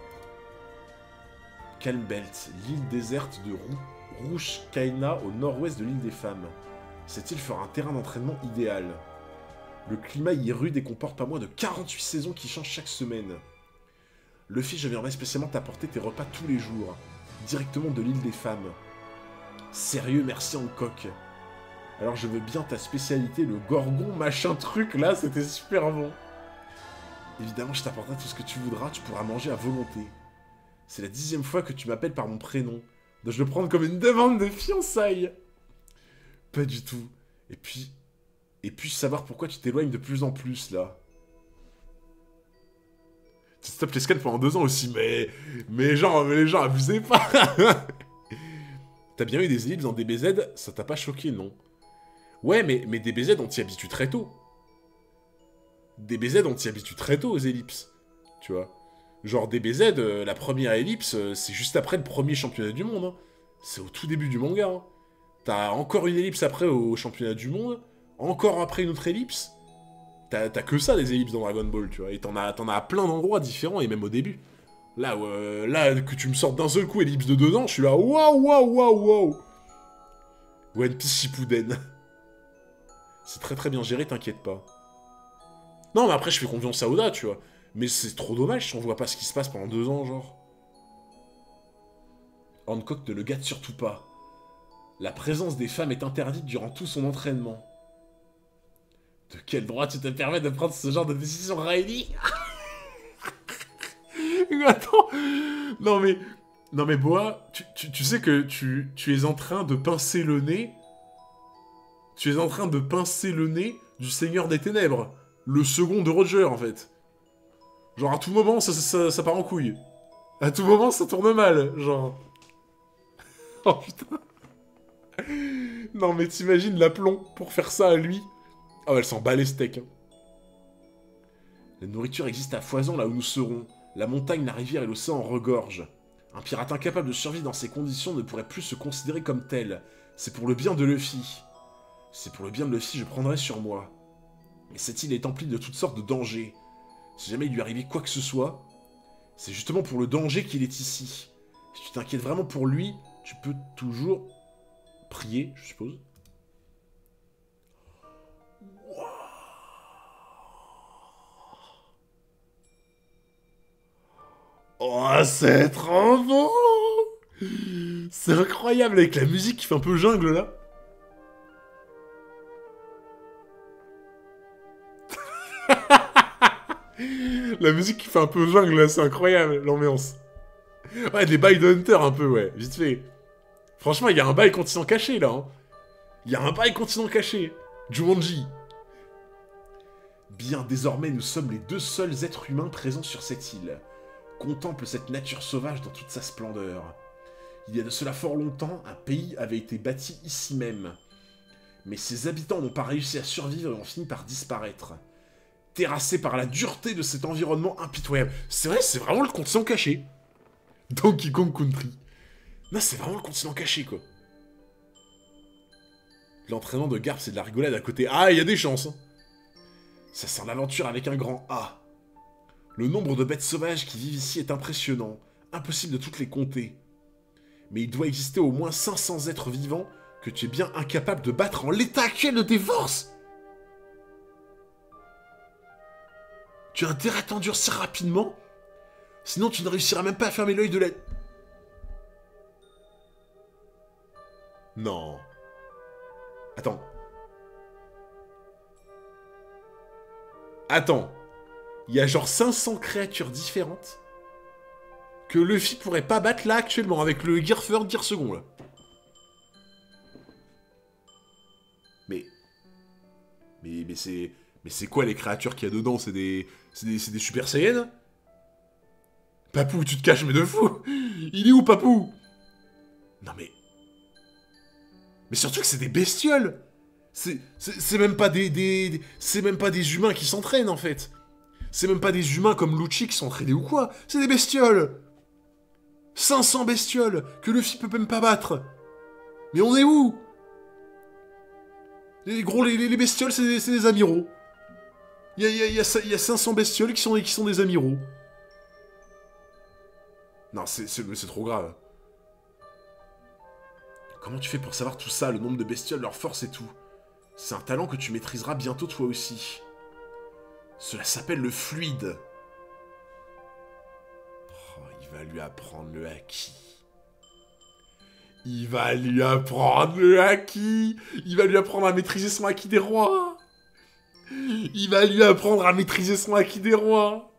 Calm Belt, l'île déserte de Rou Rouge Kaina au nord-ouest de l'île des femmes. Cette île fera un terrain d'entraînement idéal. Le climat y est rude et comporte pas moins de quarante-huit saisons qui changent chaque semaine. Luffy, je viendrai spécialement t'apporter tes repas tous les jours, directement de l'île des femmes. Sérieux, merci Hancock. Alors je veux bien ta spécialité, le gorgon machin truc là, c'était super bon. Évidemment, je t'apporterai tout ce que tu voudras, tu pourras manger à volonté. C'est la dixième fois que tu m'appelles par mon prénom. Dois-je le prendre comme une demande de fiançailles? Pas du tout. Et puis... Et puis savoir pourquoi tu t'éloignes de plus en plus, là. Tu stoppes les scans pendant deux ans aussi, mais... Mais genre, mais les gens, abusez pas. T'as bien eu des ellipses dans D B Z, ça t'a pas choqué, non? Ouais, mais, mais D B Z, on t'y habitue très tôt. D B Z, on t'y habitue très tôt aux ellipses. Tu vois? Genre, D B Z, euh, la première ellipse, euh, c'est juste après le premier championnat du monde. Hein. C'est au tout début du manga. Hein. T'as encore une ellipse après au championnat du monde. Encore après une autre ellipse. T'as que ça, les ellipses dans Dragon Ball, tu vois. Et t'en as, t'en as à plein d'endroits différents, et même au début. Là, euh, là, que tu me sortes d'un seul coup ellipse de deux ans, je suis là, waouh, waouh, waouh, waouh. One Piece Shippuden. C'est très très bien géré, t'inquiète pas. Non, mais après, je fais confiance à Oda, tu vois. Mais c'est trop dommage si on voit pas ce qui se passe pendant deux ans, genre. Hancock ne le gâte surtout pas. La présence des femmes est interdite durant tout son entraînement. De quel droit tu te permets de prendre ce genre de décision, Riley? Attends. Non mais... Non mais Boa, tu, tu, tu sais que tu, tu es en train de pincer le nez... Tu es en train de pincer le nez du Seigneur des Ténèbres. Le second de Roger, en fait. Genre, à tout moment, ça, ça, ça part en couille. À tout moment, ça tourne mal, genre... Oh putain. Non mais t'imagines l'aplomb pour faire ça à lui. Oh, elle s'en bat les steaks. Hein. La nourriture existe à foison là où nous serons. La montagne, la rivière et l'océan regorgent. Un pirate incapable de survivre dans ces conditions ne pourrait plus se considérer comme tel. C'est pour le bien de Luffy. C'est pour le bien de Luffy, je prendrai sur moi. Mais cette île est emplie de toutes sortes de dangers. Si jamais il lui arrivait quoi que ce soit, c'est justement pour le danger qu'il est ici. Si tu t'inquiètes vraiment pour lui, tu peux toujours prier, je suppose. Oh, c'est trop beau! C'est incroyable avec la musique qui fait un peu jungle là. La musique qui fait un peu jungle là, c'est incroyable l'ambiance. Ouais, des bails de Hunter un peu, ouais, vite fait. Franchement, il y a un bail continent caché là. Hein. Il y a un bail continent caché. Jumanji. Bien, désormais, nous sommes les deux seuls êtres humains présents sur cette île. Contemple cette nature sauvage dans toute sa splendeur. Il y a de cela fort longtemps, un pays avait été bâti ici même. Mais ses habitants n'ont pas réussi à survivre et ont fini par disparaître. Terrassés par la dureté de cet environnement impitoyable. C'est vrai, c'est vraiment le continent caché. Donkey Kong Country. Non, c'est vraiment le continent caché, quoi. L'entraînement de Garp, c'est de la rigolade à côté. Ah, il y a des chances. Hein. Ça sent l'aventure avec un grand A. Le nombre de bêtes sauvages qui vivent ici est impressionnant. Impossible de toutes les compter. Mais il doit exister au moins cinq cents êtres vivants que tu es bien incapable de battre en l'état actuel de tes forces. Tu as intérêt à t'endurcir rapidement, sinon tu ne réussiras même pas à fermer l'œil de la... Non. Attends. Attends. Il y a genre cinq cents créatures différentes que Luffy pourrait pas battre là actuellement avec le Gear First, Gear Second là. Mais... Mais, mais c'est... Mais c'est quoi les créatures qu'il y a dedans? C'est des... C'est des... des Super Saiyans? Papou, tu te caches mais de fou. Il est où, Papou? Non mais... Mais surtout que c'est des bestioles. C'est même pas des... des c'est même pas des humains qui s'entraînent en fait. C'est même pas des humains comme Lucci qui sont entraînés ou quoi. C'est des bestioles. cinq cents bestioles que Luffy peut même pas battre. Mais on est où? Les gros, les, les bestioles, c'est des, des amiraux. Il y a, y, a, y, a, y a cinq cents bestioles qui sont, qui sont des amiraux. Non, c'est trop grave. Comment tu fais pour savoir tout ça, le nombre de bestioles, leur force et tout? C'est un talent que tu maîtriseras bientôt toi aussi. Cela s'appelle le fluide. Oh, il va lui apprendre le haki. Il va lui apprendre le haki. Il va lui apprendre à maîtriser son haki des rois. Il va lui apprendre à maîtriser son haki des rois.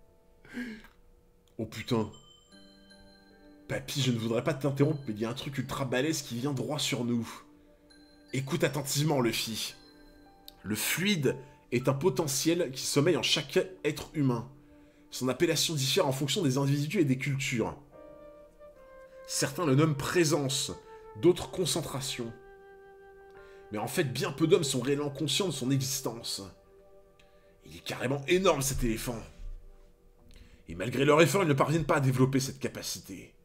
Oh putain. Papy, je ne voudrais pas t'interrompre, mais il y a un truc ultra balèze qui vient droit sur nous. Écoute attentivement, Luffy. Le fluide est un potentiel qui sommeille en chaque être humain. Son appellation diffère en fonction des individus et des cultures. Certains le nomment présence, d'autres concentration. Mais en fait, bien peu d'hommes sont réellement conscients de son existence. Il est carrément énorme, cet éléphant. Et malgré leur effort, ils ne parviennent pas à développer cette capacité.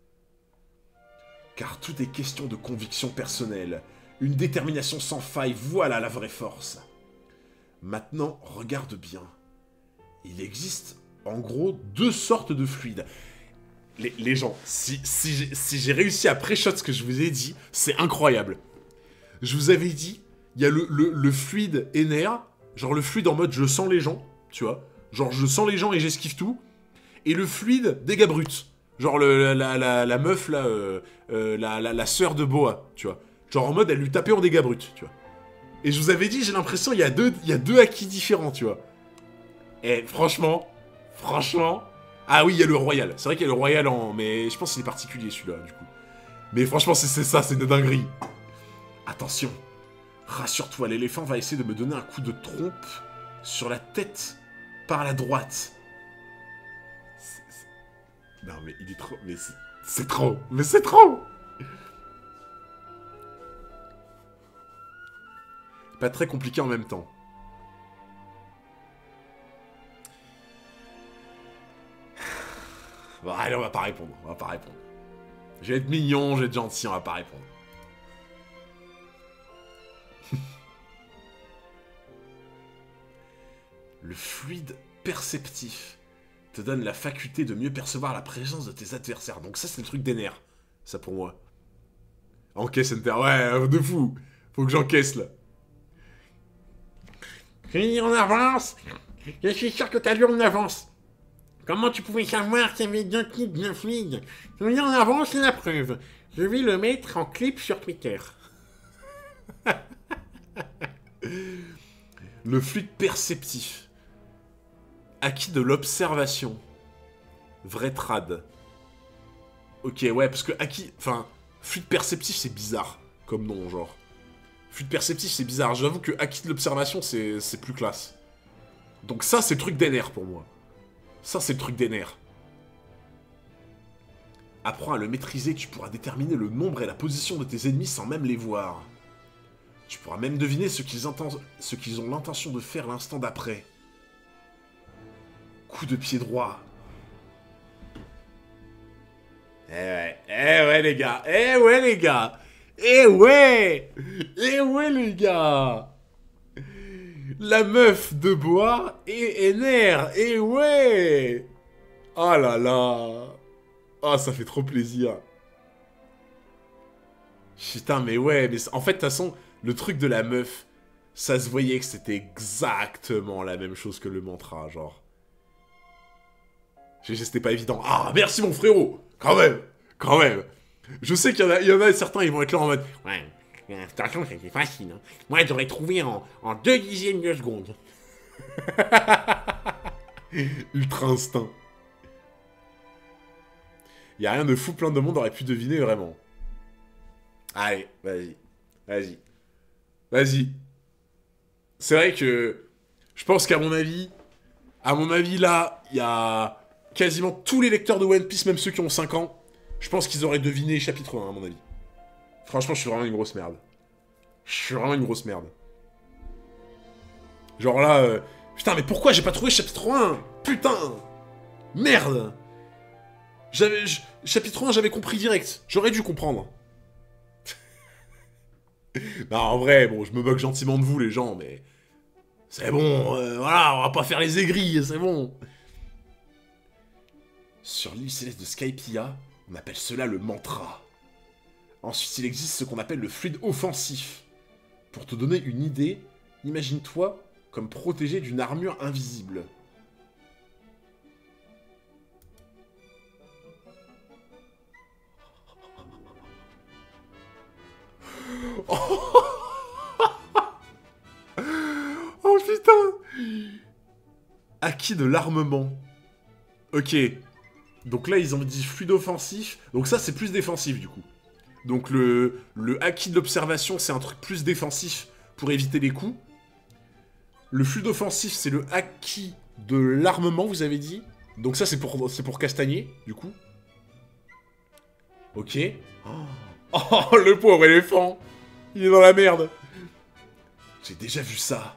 Car tout est question de conviction personnelle, une détermination sans faille, voilà la vraie force. Maintenant, regarde bien. Il existe, en gros, deux sortes de fluides. Les, les gens, si, si j'ai si réussi à pré-shot ce que je vous ai dit, c'est incroyable. Je vous avais dit, il y a le, le, le fluide éner, genre le fluide en mode je sens les gens, tu vois. Genre je sens les gens et j'esquive tout. Et le fluide dégâts bruts. Genre le, la, la, la meuf là, euh, euh, la, la, la sœur de Boa, tu vois. Genre en mode elle lui tapait en dégâts bruts, tu vois. Et je vous avais dit, j'ai l'impression il y a deux, il y a deux acquis différents, tu vois. Et franchement, franchement... Ah oui, il y a le royal. C'est vrai qu'il y a le royal en... Mais je pense qu'il est particulier celui-là, du coup. Mais franchement, c'est ça, c'est une dinguerie. Attention. Rassure-toi, l'éléphant va essayer de me donner un coup de trompe sur la tête par la droite. C est, c est... Non, mais il est trop... Mais c'est trop. Mais c'est trop. Pas très compliqué en même temps. Bon, allez, on va pas répondre, on va pas répondre. Je vais être mignon, je vais être gentil, on va pas répondre. Le fluide perceptif te donne la faculté de mieux percevoir la présence de tes adversaires. Donc ça, c'est le truc des nerfs, ça pour moi. Encaisse Enter, ouais, de fou. Faut que j'encaisse, là. Oui, on avance. Je suis sûr que t'as lu, on avance. Comment tu pouvais savoir qu'il y avait deux clips bien fluides? Je mis en avant, c'est la preuve. Je vais le mettre en clip sur Twitter. Le fluide perceptif. Acquis de l'observation. Vrai trad. Ok, ouais, parce que acquis... Enfin, fluide perceptif, c'est bizarre. Comme nom, genre. Fluide perceptif, c'est bizarre. J'avoue que acquis de l'observation, c'est plus classe. Donc ça, c'est le truc d'N R pour moi. Ça, c'est le truc d'N R. Apprends à le maîtriser, tu pourras déterminer le nombre et la position de tes ennemis sans même les voir. Tu pourras même deviner ce qu'ils ce qu'ils ont l'intention de faire l'instant d'après. Coup de pied droit. Eh ouais, eh ouais les gars, eh ouais les gars, eh ouais, eh ouais les gars. La meuf de bois et N R, eh ouais. Oh là là. Oh, ça fait trop plaisir. Putain, mais ouais, mais en fait, de toute façon, le truc de la meuf, ça se voyait que c'était exactement la même chose que le mantra, genre. C'était pas évident. Ah, merci mon frérot. Quand même, quand même. Je sais qu'il y en a, il y en a certains, ils vont être là en mode... Ouais, attention, c'était facile. Hein. Moi, j'aurais trouvé en, en deux dixièmes de seconde. Ultra instinct. Il y a rien de fou, plein de monde aurait pu deviner vraiment. Allez, vas-y. Vas-y. Vas-y. C'est vrai que... Je pense qu'à mon avis... À mon avis, là, il y a... Quasiment tous les lecteurs de One Piece, même ceux qui ont cinq ans, je pense qu'ils auraient deviné chapitre un, à mon avis. Franchement, je suis vraiment une grosse merde. Je suis vraiment une grosse merde. Genre là... Euh... Putain, mais pourquoi j'ai pas trouvé chapitre un? Putain. Merde. J'avais... Chapitre un, j'avais compris direct. J'aurais dû comprendre. Non, en vrai, bon, je me moque gentiment de vous, les gens, mais... C'est bon, euh, voilà, on va pas faire les aigris, c'est bon. Sur l'île céleste de Skypiea, on appelle cela le mantra. Ensuite, il existe ce qu'on appelle le fluide offensif. Pour te donner une idée, imagine-toi comme protégé d'une armure invisible. Oh, oh putain! Acquis de l'armement. Ok. Donc là, ils ont dit fluide offensif. Donc ça, c'est plus défensif, du coup. Donc le, le acquis de l'observation, c'est un truc plus défensif pour éviter les coups. Le fluide offensif, c'est le acquis de l'armement, vous avez dit. Donc ça, c'est pour, c'est pour castagner, du coup. Ok. Oh, oh, le pauvre éléphant. Il est dans la merde. J'ai déjà vu ça.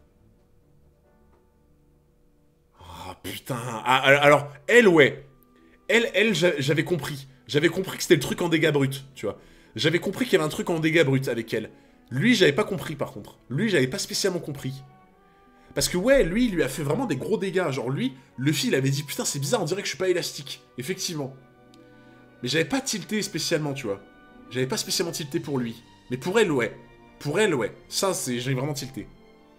Oh putain. Ah, alors, elle, ouais. Elle, elle, j'avais compris. J'avais compris que c'était le truc en dégâts bruts, tu vois. J'avais compris qu'il y avait un truc en dégâts bruts avec elle. Lui, j'avais pas compris, par contre. Lui, j'avais pas spécialement compris. Parce que, ouais, lui, il lui a fait vraiment des gros dégâts. Genre, lui, Luffy, il avait dit, putain, c'est bizarre, on dirait que je suis pas élastique. Effectivement. Mais j'avais pas tilté spécialement, tu vois. J'avais pas spécialement tilté pour lui. Mais pour elle, ouais. Pour elle, ouais. Ça, c'est... J'ai vraiment tilté.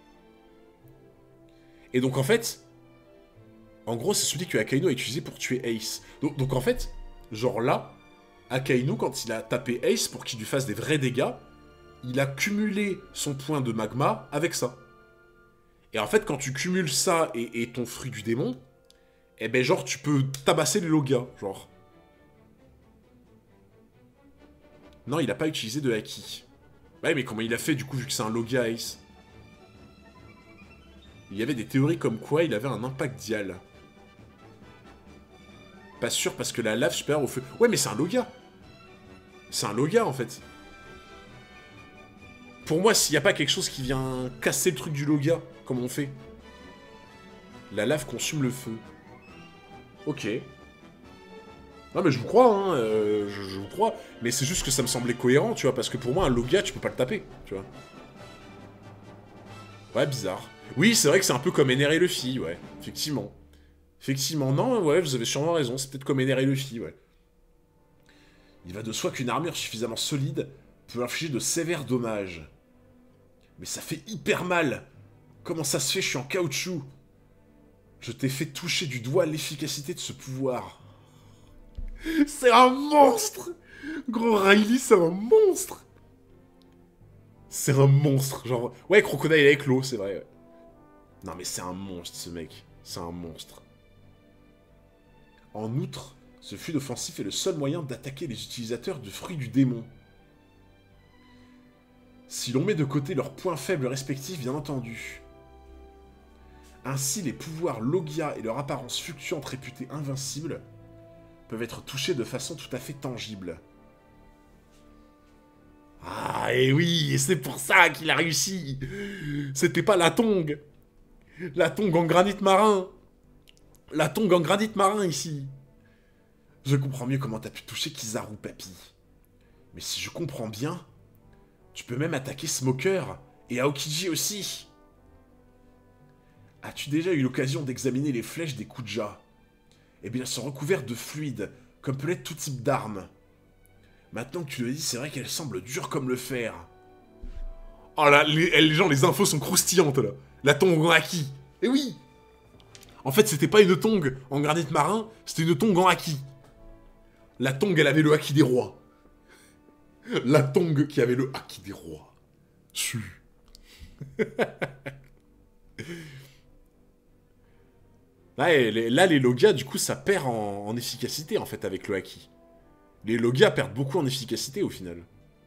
Et donc, en fait... En gros, c'est celui que Akainu a utilisé pour tuer Ace. Donc, donc en fait, genre là, Akainu, quand il a tapé Ace pour qu'il lui fasse des vrais dégâts, il a cumulé son point de magma avec ça. Et en fait, quand tu cumules ça et, et ton fruit du démon, eh ben genre, tu peux tabasser les logas, genre. Non, il a pas utilisé de Haki. Ouais, mais comment il a fait, du coup, vu que c'est un loga Ace? Il y avait des théories comme quoi il avait un impact dial. Pas sûr, parce que la lave supérieure au feu... Ouais, mais c'est un loga. C'est un loga, en fait. Pour moi, s'il n'y a pas quelque chose qui vient casser le truc du loga, comme on fait. La lave consume le feu. Ok. Non, mais je vous crois, hein. Euh, je, je vous crois. Mais c'est juste que ça me semblait cohérent, tu vois. Parce que pour moi, un loga, tu peux pas le taper, tu vois. Ouais, bizarre. Oui, c'est vrai que c'est un peu comme N R et Luffy, ouais. Effectivement. Effectivement, non, ouais, vous avez sûrement raison, c'est peut-être comme N R et Luffy, ouais. Il va de soi qu'une armure suffisamment solide peut infliger de sévères dommages. Mais ça fait hyper mal. Comment ça se fait, je suis en caoutchouc? Je t'ai fait toucher du doigt l'efficacité de ce pouvoir. C'est un monstre! Gros Riley, c'est un monstre! C'est un monstre, genre... Ouais, Crocodile avec l'eau, c'est vrai. Ouais. Non mais c'est un monstre, ce mec. C'est un monstre. En outre, ce fluide offensif est le seul moyen d'attaquer les utilisateurs de fruits du démon. Si l'on met de côté leurs points faibles respectifs, bien entendu. Ainsi, les pouvoirs Logia et leur apparence fluctuante réputée invincible peuvent être touchés de façon tout à fait tangible. Ah, et oui, et c'est pour ça qu'il a réussi. C'était pas la tongue. La tongue en granit marin. La tongue en granit marin, ici. Je comprends mieux comment t'as pu toucher Kizaru, papy. Mais si je comprends bien, tu peux même attaquer Smoker et Aokiji aussi. As-tu déjà eu l'occasion d'examiner les flèches des Kuja? Eh bien, elles sont recouvertes de fluide, comme peut l'être tout type d'arme. Maintenant que tu le dis, c'est vrai qu'elles semblent dures comme le fer. Oh là, les, les gens, les infos sont croustillantes, là. La tongue en haki. Eh oui! En fait, c'était pas une tongue en granit marin, c'était une tongue en haki. La tongue, elle avait le haki des rois. La tongue qui avait le haki des rois. Chu. Là, les, là, les Logia, du coup, ça perd en, en efficacité, en fait, avec le haki. Les Logia perdent beaucoup en efficacité, au final.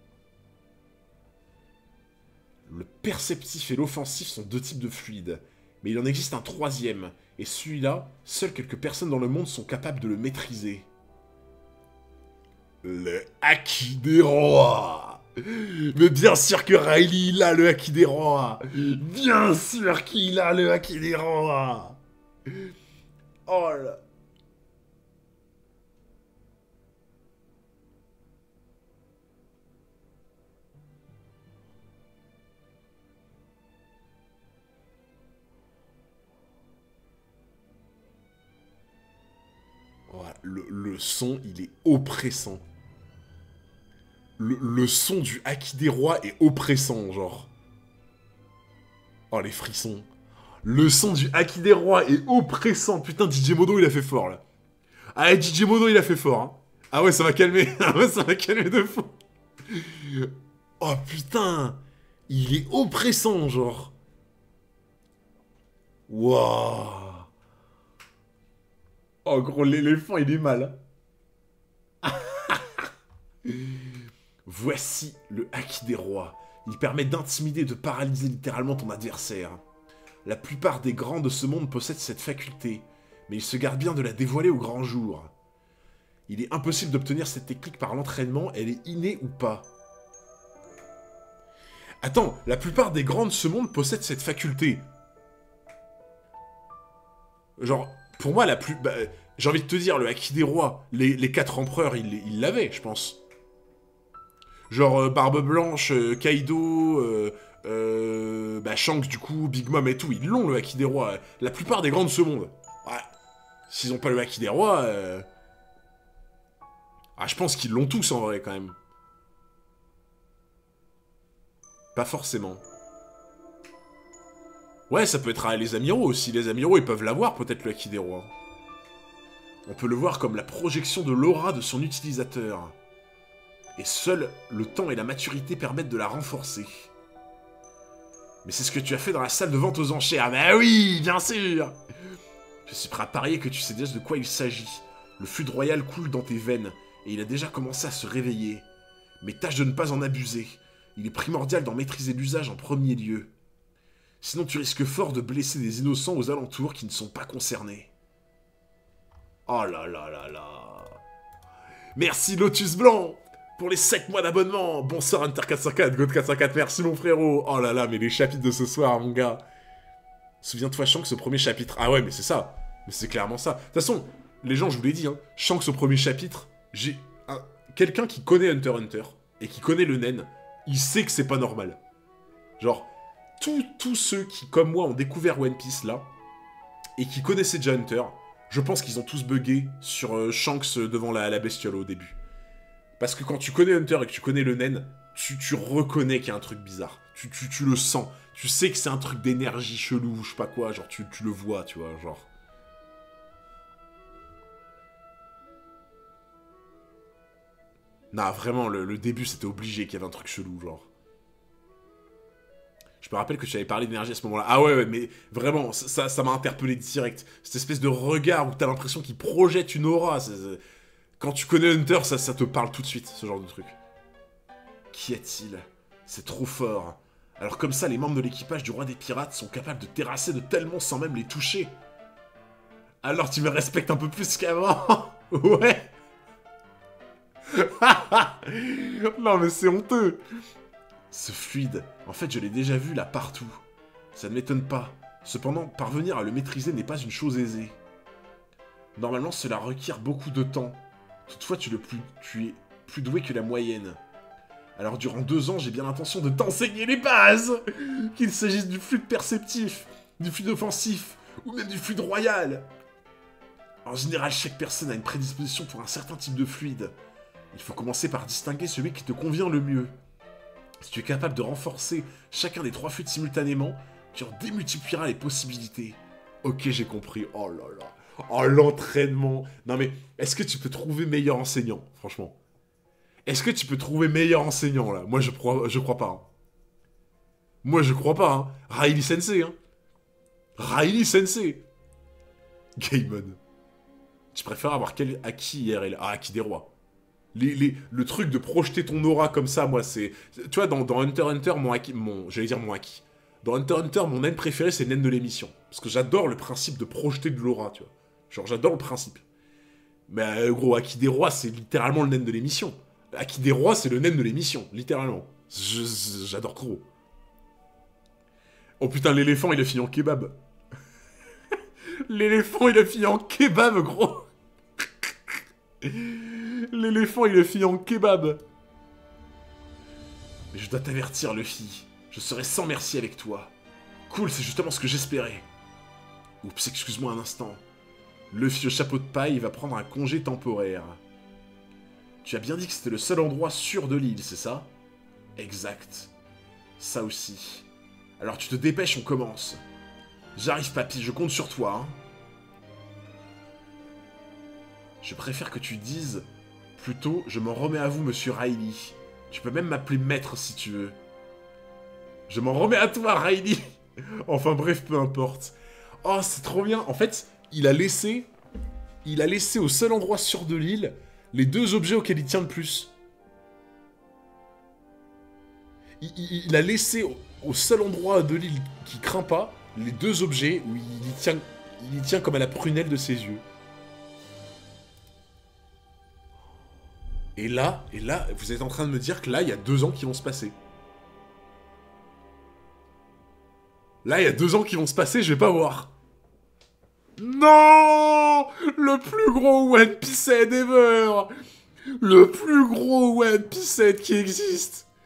Le perceptif et l'offensif sont deux types de fluides. Mais il en existe un troisième. Et celui-là, seules quelques personnes dans le monde sont capables de le maîtriser. Le haki des rois. Mais bien sûr que Riley, il a le haki des rois. Bien sûr qu'il a le haki des rois. Oh là. Voilà, le, le son, il est oppressant. Le, le son du haki des rois est oppressant, genre. Oh, les frissons. Le son du haki des rois est oppressant. Putain, D J Modo, il a fait fort, là. Ah, D J Modo, il a fait fort, hein. Ah ouais, ça m'a calmé. Ah ouais, ça m'a calmé de fou. Oh, putain. Il est oppressant, genre. Waouh. Oh, gros, l'éléphant, il est mal. Voici le haki des rois. Il permet d'intimider et de paralyser littéralement ton adversaire. La plupart des grands de ce monde possèdent cette faculté, mais ils se gardent bien de la dévoiler au grand jour. Il est impossible d'obtenir cette technique par l'entraînement, elle est innée ou pas. Attends, la plupart des grands de ce monde possèdent cette faculté. Genre, pour moi, la plus... Bah, j'ai envie de te dire, le haki des rois, les, les quatre empereurs, ils l'avaient, je pense. Genre, euh, Barbe Blanche, euh, Kaido, euh, euh, bah, Shanks, du coup, Big Mom et tout, ils l'ont, le haki des rois. La plupart des grands de ce monde. Ouais. S'ils ont pas le haki des rois... Euh... Ah, je pense qu'ils l'ont tous, en vrai, quand même. Pas forcément. Ouais, ça peut être ah, les amiraux aussi. Les amiraux, ils peuvent l'avoir, peut-être, le haki des rois. On peut le voir comme la projection de l'aura de son utilisateur. Et seul le temps et la maturité permettent de la renforcer. Mais c'est ce que tu as fait dans la salle de vente aux enchères. Bah oui, bien sûr. Je suis prêt à parier que tu sais déjà de quoi il s'agit. Le fluide royal coule dans tes veines, et il a déjà commencé à se réveiller. Mais tâche de ne pas en abuser. Il est primordial d'en maîtriser l'usage en premier lieu. Sinon tu risques fort de blesser des innocents aux alentours qui ne sont pas concernés. Oh là là là là. Merci Lotus Blanc pour les sept mois d'abonnement. Bonsoir Hunter quatre cent quatre, God quatre cent quatre, merci mon frérot. Oh là là, mais les chapitres de ce soir, mon gars. Souviens-toi Shanks au premier chapitre. Ah ouais, mais c'est ça. Mais c'est clairement ça. De toute façon, les gens, je vous l'ai dit, hein, Shanks au premier chapitre, j'ai un... quelqu'un qui connaît Hunter x Hunter et qui connaît le Nen, il sait que c'est pas normal. Genre, tous ceux qui, comme moi, ont découvert One Piece là, et qui connaissaient déjà Hunter, je pense qu'ils ont tous bugué sur euh, Shanks devant la, la bestiole au début. Parce que quand tu connais Hunter et que tu connais le Nen, tu, tu reconnais qu'il y a un truc bizarre. Tu, tu, tu le sens. Tu sais que c'est un truc d'énergie chelou, je sais pas quoi, genre tu, tu le vois, tu vois, genre... Non, vraiment, le, le début, c'était obligé qu'il y avait un truc chelou, genre. Je me rappelle que tu avais parlé d'énergie à ce moment-là. Ah ouais, ouais, mais vraiment, ça ça m'a interpellé direct. Cette espèce de regard où t'as l'impression qu'il projette une aura. C'est, c'est... Quand tu connais Hunter, ça, ça te parle tout de suite, ce genre de truc. Qu'y a-t-il? C'est trop fort. Alors comme ça, les membres de l'équipage du roi des pirates sont capables de terrasser de tels monstres sans même les toucher. Alors tu me respectes un peu plus qu'avant. Ouais. Non mais c'est honteux. Ce fluide, en fait je l'ai déjà vu là partout. Ça ne m'étonne pas. Cependant, parvenir à le maîtriser n'est pas une chose aisée. Normalement cela requiert beaucoup de temps. Toutefois tu, le plus, tu es plus doué que la moyenne. Alors durant deux ans, j'ai bien l'intention de t'enseigner les bases. Qu'il s'agisse du fluide perceptif, du fluide offensif, ou même du fluide royal. En général, chaque personne a une prédisposition pour un certain type de fluide. Il faut commencer par distinguer celui qui te convient le mieux. Si tu es capable de renforcer chacun des trois fluides simultanément, tu en démultiplieras les possibilités. Ok, j'ai compris. Oh là là. Oh, l'entraînement. Non mais, est-ce que tu peux trouver meilleur enseignant, franchement? Est-ce que tu peux trouver meilleur enseignant, là? Moi, je crois, je crois pas. Hein. Moi, je crois pas, hein. Riley Sensei, hein. Riley Sensei. Gaimon. Tu préfères avoir quel Haki I R L? Ah, Haki des rois. Les, les, le truc de projeter ton aura comme ça, moi, c'est... Tu vois, dans, dans Hunter x Hunter, mon Haki... Mon, j'allais dire mon Haki. Dans Hunter x Hunter, mon naine préféré, c'est le naine de l'émission. Parce que j'adore le principe de projeter de l'aura, tu vois. Genre, j'adore le principe. Mais, euh, gros, Haki des rois, c'est littéralement le naine de l'émission. Haki des rois, c'est le naine de l'émission, littéralement. J'adore trop. Oh putain, l'éléphant, il a fini en kebab. L'éléphant, il a fini en kebab, gros. L'éléphant, il a fini en kebab. Mais je dois t'avertir, Luffy. Je serai sans merci avec toi. Cool, c'est justement ce que j'espérais. Oups, excuse-moi un instant. Luffy au chapeau de paille va prendre un congé temporaire. Tu as bien dit que c'était le seul endroit sûr de l'île, c'est ça? Exact. Ça aussi. Alors tu te dépêches, on commence. J'arrive, papy, je compte sur toi, hein. Je préfère que tu dises... Plutôt, je m'en remets à vous, monsieur Riley. Tu peux même m'appeler maître si tu veux. Je m'en remets à toi, Riley. Enfin bref, peu importe. Oh, c'est trop bien. En fait, il a laissé... Il a laissé au seul endroit sûr de l'île... les deux objets auxquels il tient le plus. Il, il, il a laissé au, au seul endroit de l'île qui craint pas, les deux objets où il y tient, il y tient comme à la prunelle de ses yeux. Et là, et là, vous êtes en train de me dire que là, il y a deux ans qui vont se passer. Là, il y a deux ans qui vont se passer, je vais pas voir. Non! Le plus gros One Piece ever! Le plus gros One Piece qui existe!